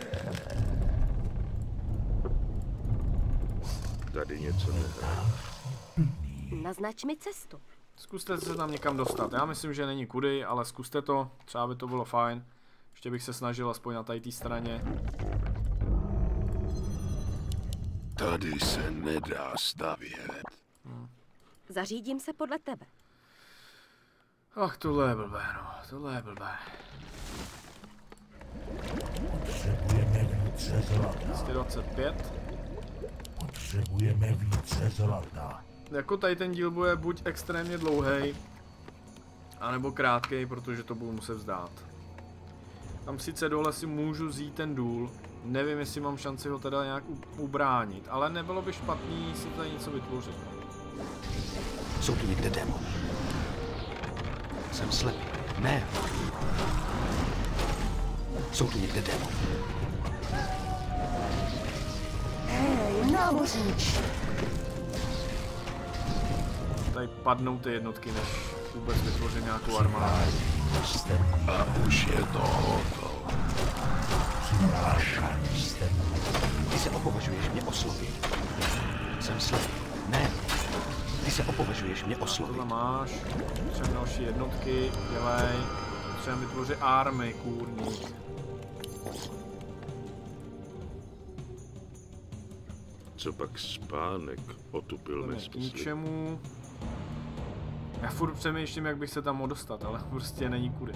Tady něco nehraje. Naznač mi cestu. Zkuste se tam někam dostat. Já myslím, že není kudy, ale zkuste to. Třeba by to bylo fajn. Ještě bych se snažil aspoň na té straně. Tady se nedá stavět. Zařídím se podle tebe. Ach, tohle je blbé, no. Tohle je blbé. Potřebujeme více zlata. 225. Potřebujeme více zlata. Jako tady ten díl bude buď extrémně dlouhý, anebo krátký, protože to budu muset vzdát. Tam sice dole si můžu vzít ten důl, nevím, jestli mám šanci ho teda nějak ubránit, ale nebylo by špatný si tady něco vytvořit. Jsou tu někde démoni. Jsem slepý. Ne. Jsou tu někde démoni. Hej, námořníč. Tady padnou ty jednotky, než vůbec vytvořím nějakou armádu. A už je to hotovo. Ty se opovažuješ mě oslovit. Jsem slepý. Ne. Ty se opovažuješ mě oslovit. Tohle máš, potřebujeme další jednotky, dělej. Potřebujeme vytvořit army, kůrník. Co pak spánek otupil K nesmysly. ničemu. Já furt přemýšlím, jak bych se tam mohl dostat, ale prostě není kudy.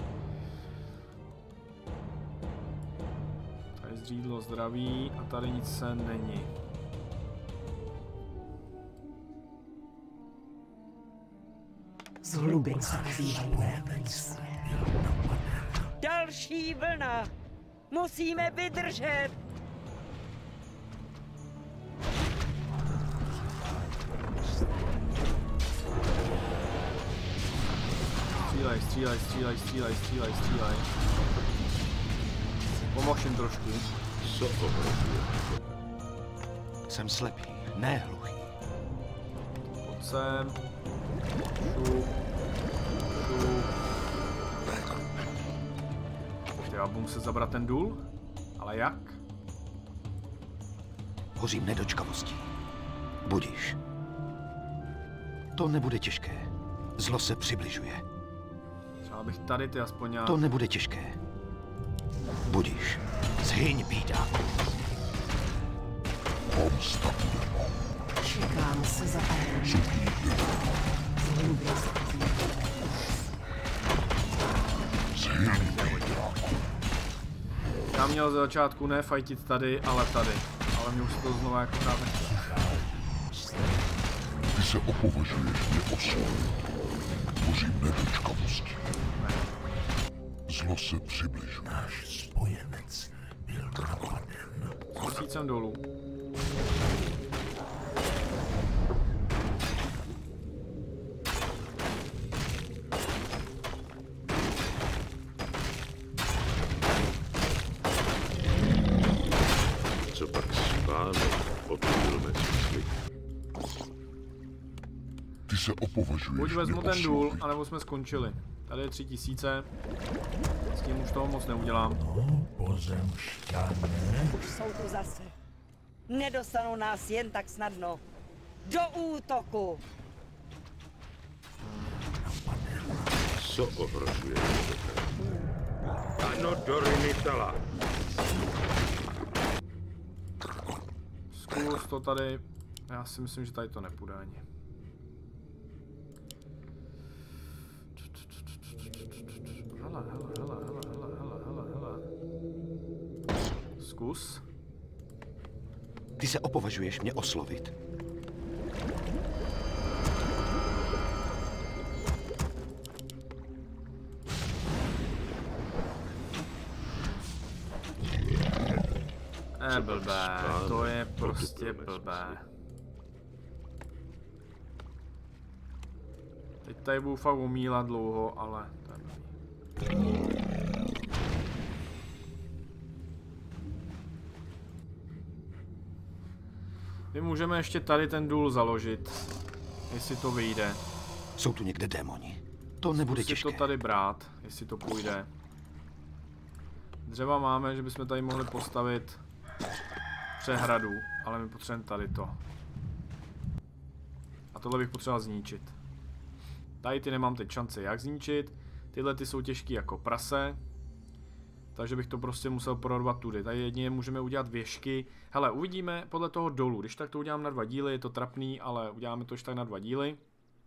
Tady zřídlo zdraví a tady nic se není. Zlubin se ozývají. Další vlna! Musíme vydržet! Střílej, střílej, střílej, střílej, střílej, střílej. Pomož jim trošku. Co ohrožuje? Jsem slepý. Ne hluchý. Pojď sem. Šup. Šup. Já budu muset zabrat ten důl? Ale jak? Hořím nedočkavostí. Budíš. To nebude těžké. Zlo se přibližuje. Třeba bych tady ty aspoň nějak... To nebude těžké. Budíš. Zhyň, bídáku. Čekám se za Elem. Zlubin se ozývají. Já měl ze začátku ne fajtit tady, ale tady. Ale mě už se to znovu jako hrát nechce. Ty se opovažuješ mě oslovit. Hořím nedočkavosti. Zlo se přibližuje. Náš spojenec byl napaden. Musím sem dolů. Co pak spánek otupil nesmysly. Ty se opovažuješ Buď vezmu mě ten důl, oslovit. anebo jsme skončili. Tady je 3000. S tím už toho moc neudělám. No, pozemšťané. Už jsou tu zase. Nedostanou nás jen tak snadno. Do útoku! Co ohrožuje? Ano, Dorinitala. Zkus to tady. Já si myslím, že tady to nepůjde ani. Hele. Zkus. Ty se opovažuješ mě oslovit. Blbé, to je prostě blbé. Teď tady budu fakt omílat dlouho, ale to je blbý. My můžeme ještě tady ten důl založit, jestli to vyjde. Jsou tu někde démoni. To nebude těžké. To tady brát, jestli to půjde. Dřeva máme, že bychom tady mohli postavit přehradu, ale my potřebujeme tady to. A tohle bych potřeboval zničit. Tady ty nemám teď šance jak zničit. Tyhle ty jsou těžký jako prase. Takže bych to prostě musel prorvat tudy. Tady jedině můžeme udělat věžky. Hele, uvidíme podle toho dolu. Když tak to udělám na 2 díly, je to trapný, ale uděláme to ještě tak na 2 díly.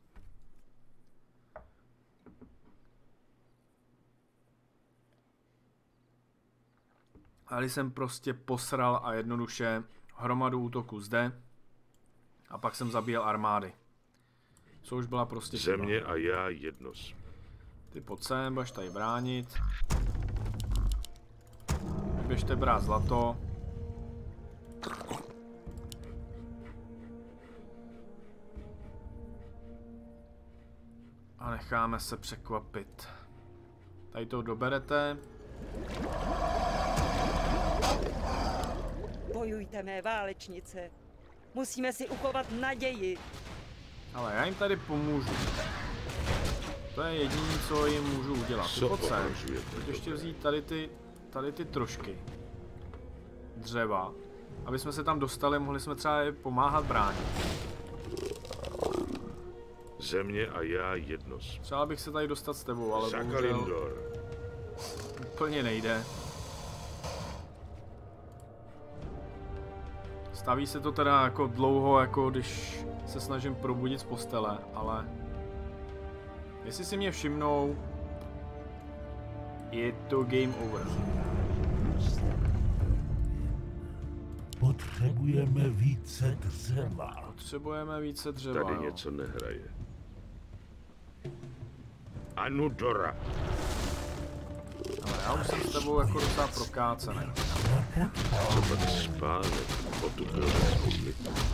Ale jsem prostě posral a jednoduše hromadu útoků zde. A pak jsem zabíjel armády. Co už byla prostě chyba. Země a já jednos. Ty pojď sem, budeš tady bránit. Běžte brát zlato. A necháme se překvapit. Tady to doberete. Bojujte, mé válečnice. Musíme si uchovat naději. Ale já jim tady pomůžu. To je jediné, co jim můžu udělat. Pojď sem. Pojď ještě vzít tady ty trošky dřeva, aby jsme se tam dostali, mohli jsme třeba pomáhat bránit. Země a já jednos. Třeba bych se tady dostat s tebou, ale bohužel úplně nejde. Staví se to teda jako dlouho, jako když se snažím probudit z postele, ale jestli si mě všimnou, je to game over. Potřebujeme více dřeva. Potřebujeme více dřeva, tady něco nehraje. Anu Dora. Ale já už jsem s tebou jako docela prokácený. Co tady spánek, potupil způsobit.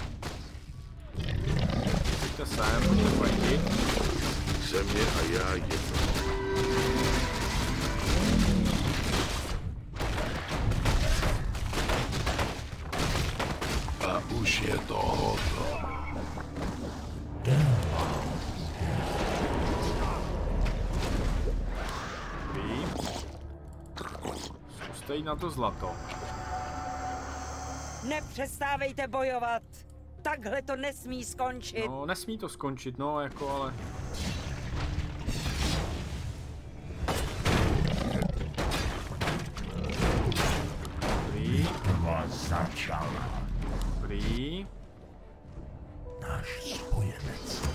Pojďte sem, pojďte pojďte. Země a já jedno. A už je to hotovo. Zkuste jít na to zlato. Nepřestávejte bojovat. Takhle to nesmí skončit. No, nesmí to skončit, no, jako, ale... Dobrý. Dobrý. Náš spojenec.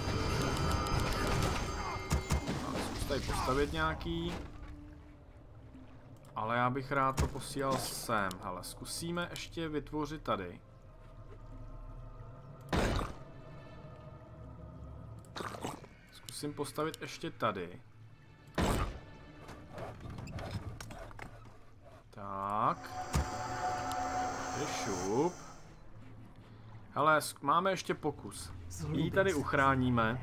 Zkus tady postavit nějaký. Ale já bych rád to posílal sem. Hele, zkusíme ještě vytvořit tady. Zkusím postavit ještě tady. Tak. Šup. Hele, máme ještě pokus. Ji tady uchráníme.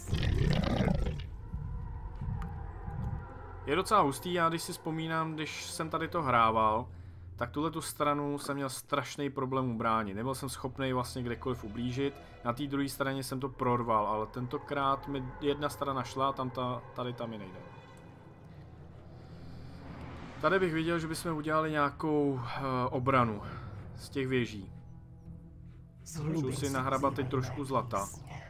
Je docela hustý, já když si vzpomínám, když jsem tady to hrával, tak tuhle tu stranu jsem měl strašný problém ubránit. Nebyl jsem schopný vlastně kdekoliv ublížit. Na té druhé straně jsem to prorval, ale tentokrát mi jedna strana šla, tady tam mi nejde. Tady bych viděl, že bychom udělali nějakou obranu z těch věží. Můžu si nahrabat teď trošku zlata.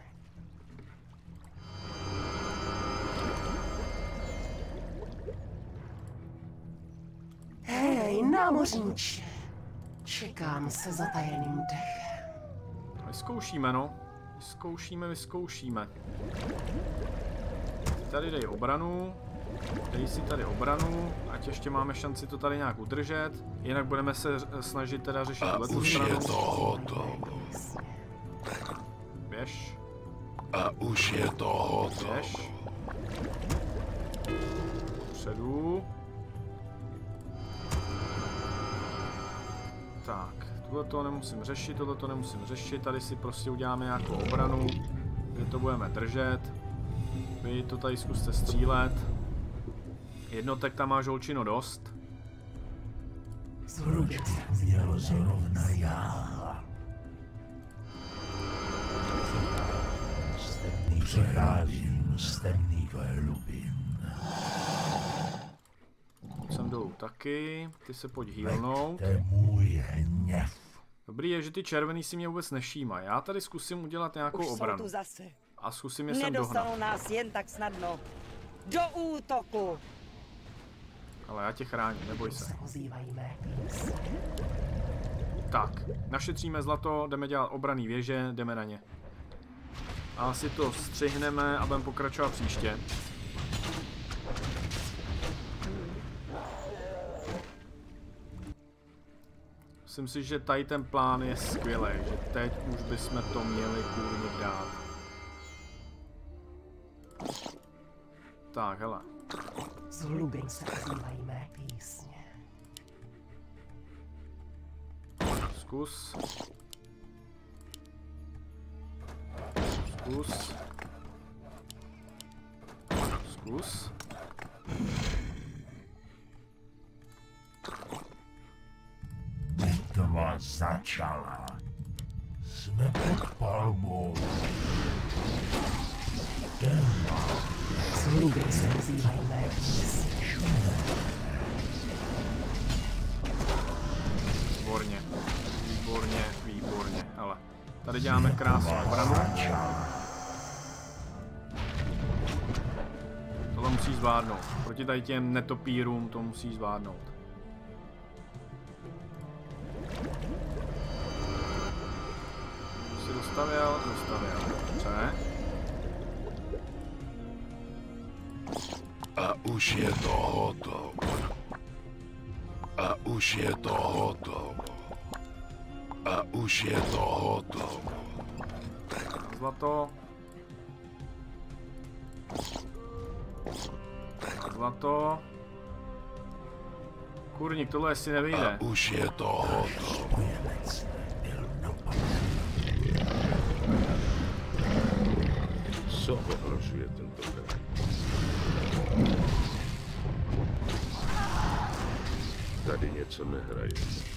Hej, námořníče. Čekám se zatajeným dechem. Vyzkoušíme, no. Vyzkoušíme. Tady dej obranu. Dej si tady obranu, ať ještě máme šanci to tady nějak udržet. Jinak budeme se snažit teda řešit letu stranu. Je to hotovo. Běž. A už je to hotovo. Běž. Předu. Tak, tohleto nemusím řešit, tady si prostě uděláme nějakou obranu, že to budeme držet. Vy to tady zkuste střílet. Jednotek tam má žolčino dost. Měl zrovna já. Přecházím z temných hlubin. Jsem dolů taky, ty se pojď healnout. To je můj hněv. Dobrý je, že ty červený si mě vůbec nevšímají. Já tady zkusím udělat nějakou obranu. Už jsou tu zase. A zkusím je sem dohnat. Nedostanou nás jen tak snadno. Do útoku! Ale já tě chráním, neboj se. Tak, našetříme zlato, jdeme dělat obranný věže, jdeme na ně. A si to střihneme a budeme pokračovat příště. Myslím si, že tady ten plán je skvělý, že teď už bychom to měli kurně dát. Tak, hele. Z hlubin se ozývají mé písně. Zkus. Bitva začala. Jsme pod palbou. Z hlubin se ozývají mé písně. Výborně, ale tady děláme krásnou obranu. Tohle musí zvládnout. Proti tady těm netopírům to musí zvládnout. Si dostavěl. Dobře. A už je to hotovo. A už je to hotovo. A už je to hotovo. Zlato. Zlato. Kurník, tohle si nevyjde. A už je to hotovo. Co ohrožuje tento kraj? Tady něco nehraje.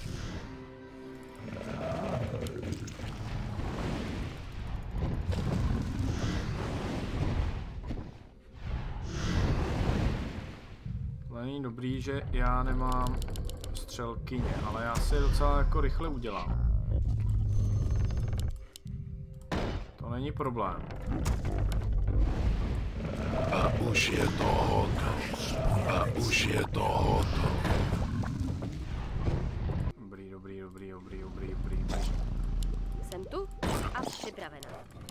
Není dobrý, že já nemám střelkyně, ale já si je docela jako rychle udělám. To není problém. A už je to hotovo. A už je to hotovo. Dobrý. Jsem tu a připravená.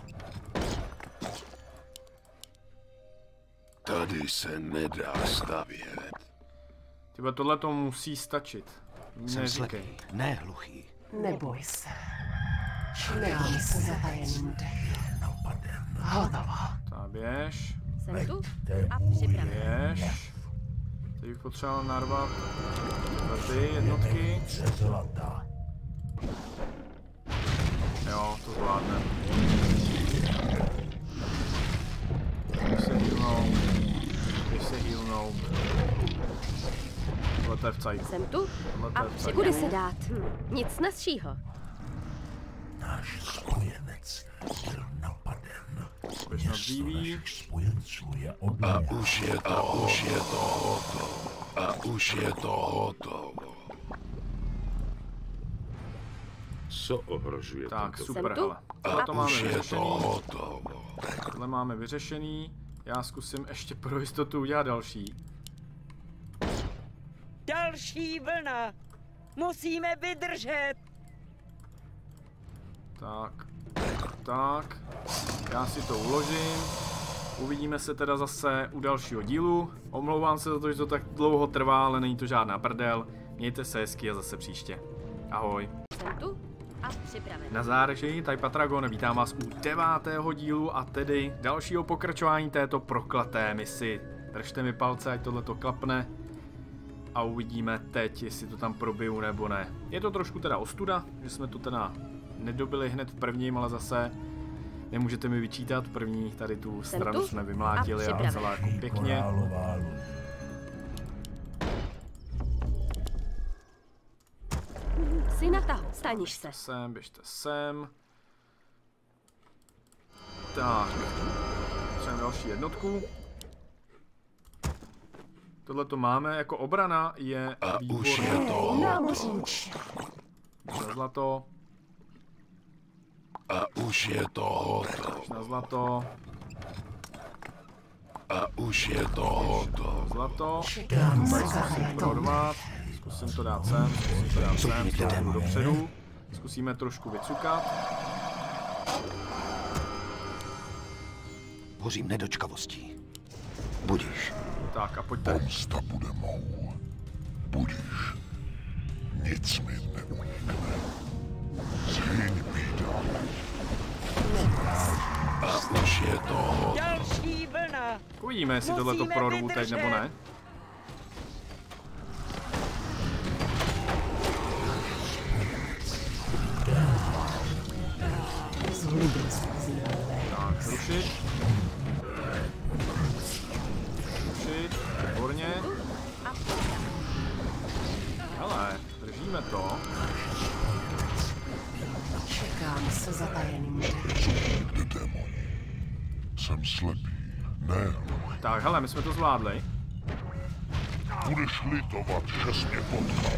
Tady se nedá stavět. Tyba, tohle to musí stačit. Jsem slepý, ne hluchý. Neboj se. Čekám se zatajeným dechem. Hotovo. Tak běž. Jsem tu a připravená. Běž. Teď bych potřeboval narvat ty jednotky. Jo, to zvládne. Když se healnou. Tohle je v cajku. Jsem tu a bude se dát. Nic snazšího. Náš spojenec byl napaden. Město našich spojenců je a už je to hotovo. A už je to hotovo. Co ohrožuje Tak, tento super, Jsem tu? hele. Tohle to máme Už je to vyřešený. hotovo. Tohle máme vyřešený. Já zkusím ještě pro jistotu udělat další. Další vlna! Musíme vydržet! Tak. Tak. Já si to uložím. Uvidíme se teda zase u dalšího dílu. Omlouvám se za to, že to tak dlouho trvá, ale není to žádná prdel. Mějte se hezky a zase příště. Ahoj. Jsem tu a připraven. Na záreži, tady Patragon, vítám vás u 9. dílu a tedy dalšího pokračování této proklaté misi. Držte mi palce, ať tohleto klapne a uvidíme teď, jestli to tam probiju nebo ne. Je to trošku teda ostuda, že jsme to teda nedobili hned v prvním, ale zase nemůžete mi vyčítat, první tady tu stranu jsme vymlátili a celá jako pěkně. Korálová loď. Jsi na tahu, staniš se. Sem, běžte sem. Tak. Potřebujeme další jednotku. Tohle to máme, jako obrana je Už je výborná. to hotovo. Námořník. Na zlato, A už je to hotovo. na zlato, A už je to hotovo. zlato. Čekám se za Zkusím hletou. prorvat. Zkusím to dát sem, zkusím to dát sem, trochu dopředu. Zkusíme trošku vycukat. Hořím nedočkavostí. Budíš. Tak a pojďte. Pomsta bude mou. Budíš. Nic mi neunikne. Zhyň, bída. A už je to hotovo. Další vlna! Uvidíme, jestli tohle to Musíme prorvu teď nebo ne. Zlíbil se zíle. Tak, rušit. Rušit, výborně. Hele, držíme to. Čekám se zatajeným dechem. Kde démoni? Jsem slepý. Ne, Tak, hele, my jsme to zvládli. budeš litovat, že jsi mě potkal.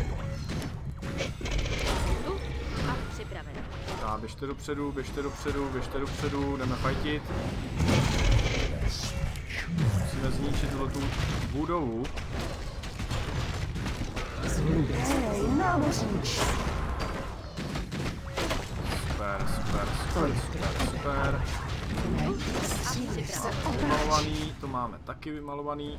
Tu a připraven. Tak, běžte dopředu, běžte dopředu, běžte dopředu, jdeme fajtit. Musíme zničit tu budovu. Hej, námořník. Super, super, super, super, super. Střílej se Vymalovaný, to máme taky vymalovaný.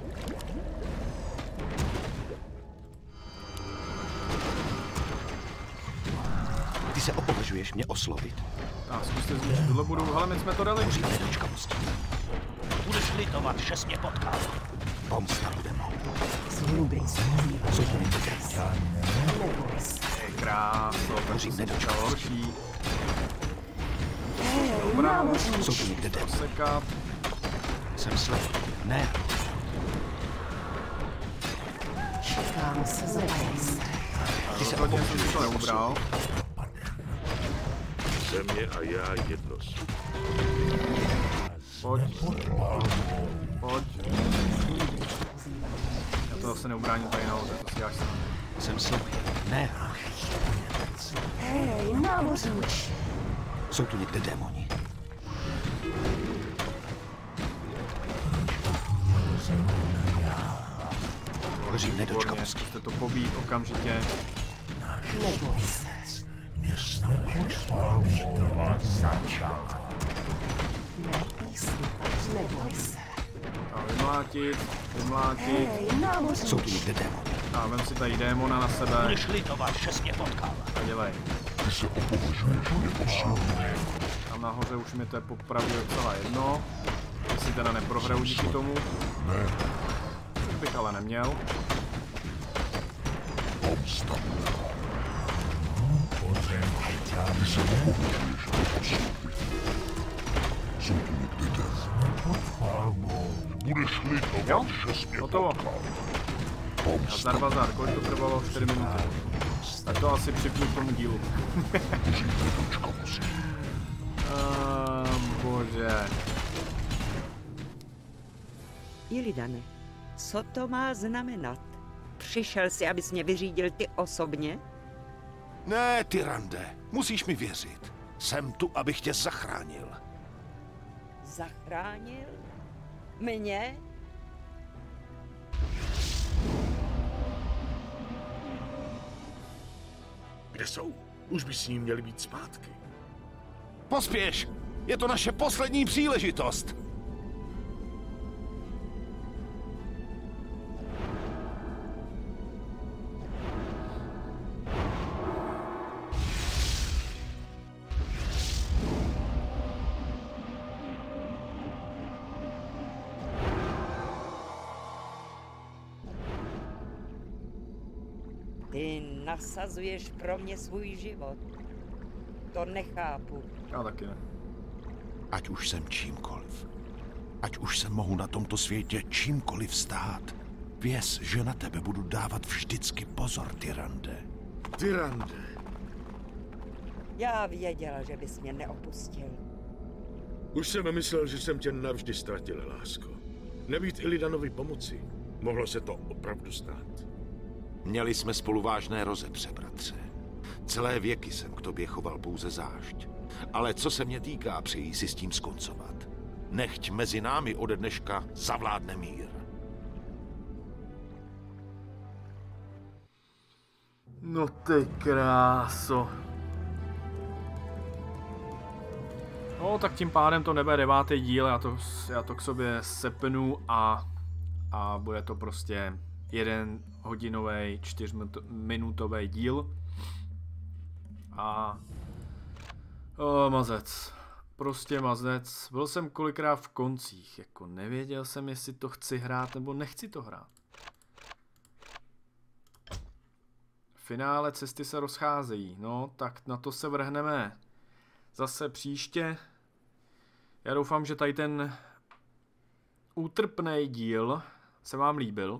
Ty se opovažuješ mě oslovit. Tak, zkuste zničit tuhle budovu. Hele, my jsme to dali. Hořím nedočkavostí. Budeš litovat, že jsi mě potkal. Pomsta bude mou. Zlíbil se zíle. Co to nejde? Neboj se. Krásno, Hořím to je nedočkavosti. horší. Hej, Dobrá, námořník. Jsou tu někde démoni. sekat. Jsem slepý. Ne. Čekám se zatajeným dechem. Rozhodně jsem si to neubral. Země a já jedno. Pojď. Pojď. Já to zase neubráním tady nahoře, to si děláš sám. Jsem slepý. Ne. Hej, námořník. Jsou tu někde démoni. Hořím Výborně, nedočkavostí. zkuste to pobít okamžitě. Neboj se. Neboj se. A vymlátit, vymlátit. Hej, námořník. Jsou tu někde démoni. A vem si tady démona na sebe. Budeš litovat, že jsi mě potkal. A dělej. Ty se opovažuješ mě oslovit. Tam nahoře už mi to je popravdě docela jedno. Jestli teda neprohraju díky tomu. Ne, Což bych ale neměl. pomsta bude mou. Ty se opovažuješ mě oslovit. Jsou tu někde démoni. Budeš Jo, litovat, že jsi mě hotovo. potkal. A zdar bazar, kolik to trvalo? 4 minuty. Tak to asi připnu k tomu dílu. Bože. Ilidane, co to má znamenat? Přišel jsi, abys mě vyřídil ty osobně? Ne, Tyrande, musíš mi věřit. Jsem tu, abych tě zachránil. Zachránil? Mě? Kde jsou? Už by s ním měli být zpátky. Pospěš! Je to naše poslední příležitost! Ty nasazuješ pro mě svůj život. To nechápu. Já taky ne. Ať už jsem čímkoliv. Ať už se mohu na tomto světě čímkoliv stát. Věz, že na tebe budu dávat vždycky pozor, Tyrande. Tyrande. Já věděla, že bys mě neopustil. Už jsem myslel, že jsem tě navždy ztratil, lásko. Nebýt Illidanovi pomoci, mohlo se to opravdu stát. Měli jsme spolu vážné rozepře, bratře. Celé věky jsem k tobě choval pouze zášť. Ale co se mě týká, přeji si s tím skoncovat. Nechť mezi námi ode dneška zavládne mír. No ty kráso. No tak tím pádem to nebude 9. díl, já to k sobě sepnu a bude to prostě 1 hodinový 4minutový díl. A mazec. Prostě mazec. Byl jsem kolikrát v koncích, jako nevěděl jsem, jestli to chci hrát nebo nechci to hrát. V finále cesty se rozcházejí, no tak na to se vrhneme zase příště. Já doufám, že tady ten útrpný díl se vám líbil.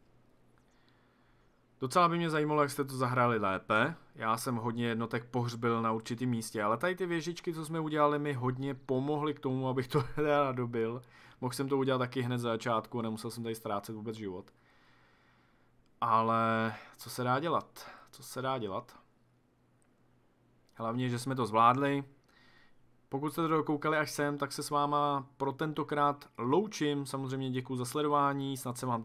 Docela by mě zajímalo, jak jste to zahráli lépe. Já jsem hodně jednotek pohřbil na určitém místě, ale tady ty věžičky, co jsme udělali, mi hodně pomohly k tomu, abych to teda dobil. Mohl jsem to udělat taky hned za začátku, nemusel jsem tady ztrácet vůbec život. Ale co se dá dělat? Co se dá dělat? Hlavně, že jsme to zvládli. Pokud jste to dokoukali až sem, tak se s váma pro tentokrát loučím. Samozřejmě děkuji za sledování, snad se vám...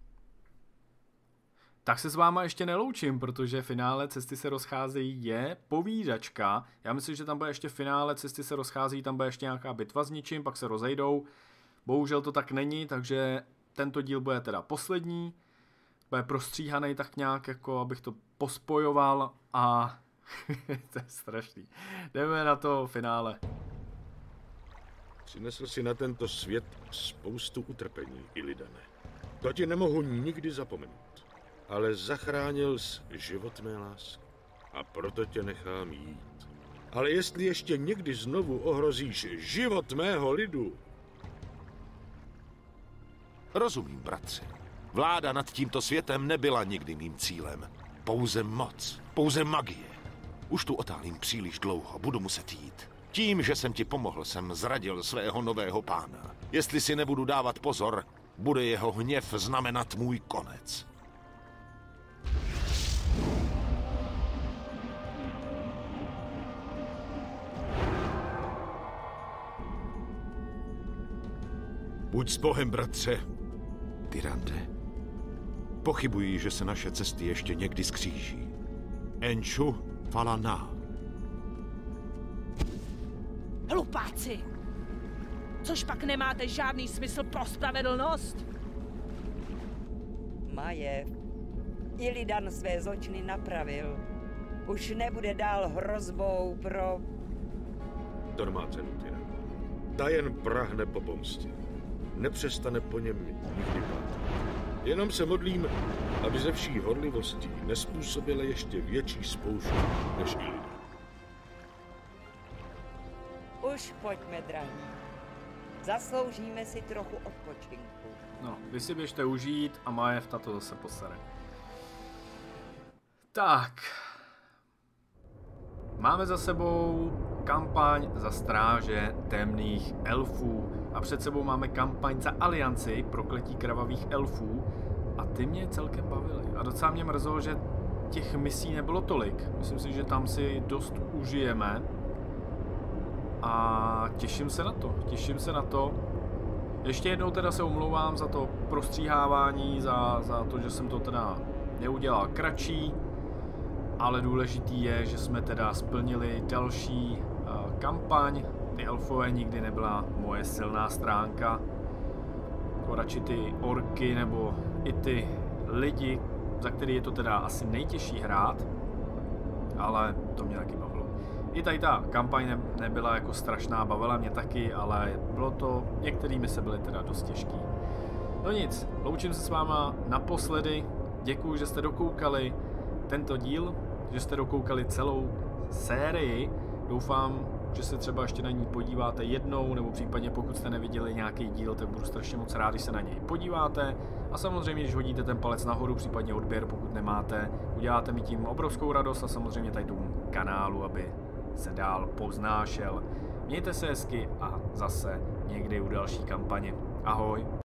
Tak se s váma ještě neloučím, protože finále Cesty se rozcházejí je povídačka. Já myslím, že tam bude ještě finále Cesty se rozcházejí, tam bude ještě nějaká bitva s něčím, pak se rozejdou. Bohužel to tak není, takže tento díl bude teda poslední. Bude prostříhaný tak nějak, jako abych to pospojoval a... to je strašný. Jdeme na to finále. Přinesl si na tento svět spoustu utrpení, Illidane. To ti nemohu nikdy zapomenout. Ale zachránil jsi život mé lásky a proto tě nechám jít. Ale jestli ještě někdy znovu ohrozíš život mého lidu... Rozumím, bratře. Vláda nad tímto světem nebyla nikdy mým cílem. Pouze moc, pouze magie. Už tu otálím příliš dlouho, budu muset jít. Tím, že jsem ti pomohl, jsem zradil svého nového pána. Jestli si nebudu dávat pozor, bude jeho hněv znamenat můj konec. Buď s Bohem, bratře. Tyrande, pochybuji, že se naše cesty ještě někdy skříží. Enchu Falana. Hlupáci! Což pak nemáte žádný smysl pro spravedlnost? Majev, Illidan své zločiny napravil. Už nebude dál hrozbou pro... To nemá cenu, Tyrande. Ta jen prahne po pomstě. Nepřestane po něm nikdy pátrat. Jenom se modlím, aby ze vší horlivostí nespůsobila ještě větší spoušť než Illidan. Už pojďme, drahý. Zasloužíme si trochu odpočinku. No, vy si běžte užít a Majev to zase posere. Tak. Máme za sebou kampaň za stráže temných elfů a před sebou máme kampaň za alianci prokletí kravavých elfů a ty mě celkem bavily. A docela mě mrzelo, že těch misí nebylo tolik. Myslím si, že tam si dost užijeme. A těším se na to. Ještě jednou teda se omlouvám za to prostříhávání, za to, že jsem to teda neudělal kratší. Ale důležitý je, že jsme teda splnili další kampaň. Ty elfové nikdy nebyla moje silná stránka. Radši ty orky nebo i ty lidi, za který je to teda asi nejtěžší hrát. Ale to mě taky bavilo. I tady ta kampaň nebyla jako strašná, bavila mě taky, ale bylo to, některými se byly teda dost těžký. No nic, loučím se s váma naposledy. Děkuju, že jste dokoukali tento díl, že jste dokoukali celou sérii. Doufám, že se třeba ještě na ní podíváte jednou, nebo případně pokud jste neviděli nějaký díl, tak budu strašně moc rád, když se na něj podíváte. A samozřejmě, když hodíte ten palec nahoru, případně odběr, pokud nemáte, uděláte mi tím obrovskou radost a samozřejmě tady tomu kanálu, aby se dál poznášel. Mějte se hezky a zase někdy u další kampaně. Ahoj.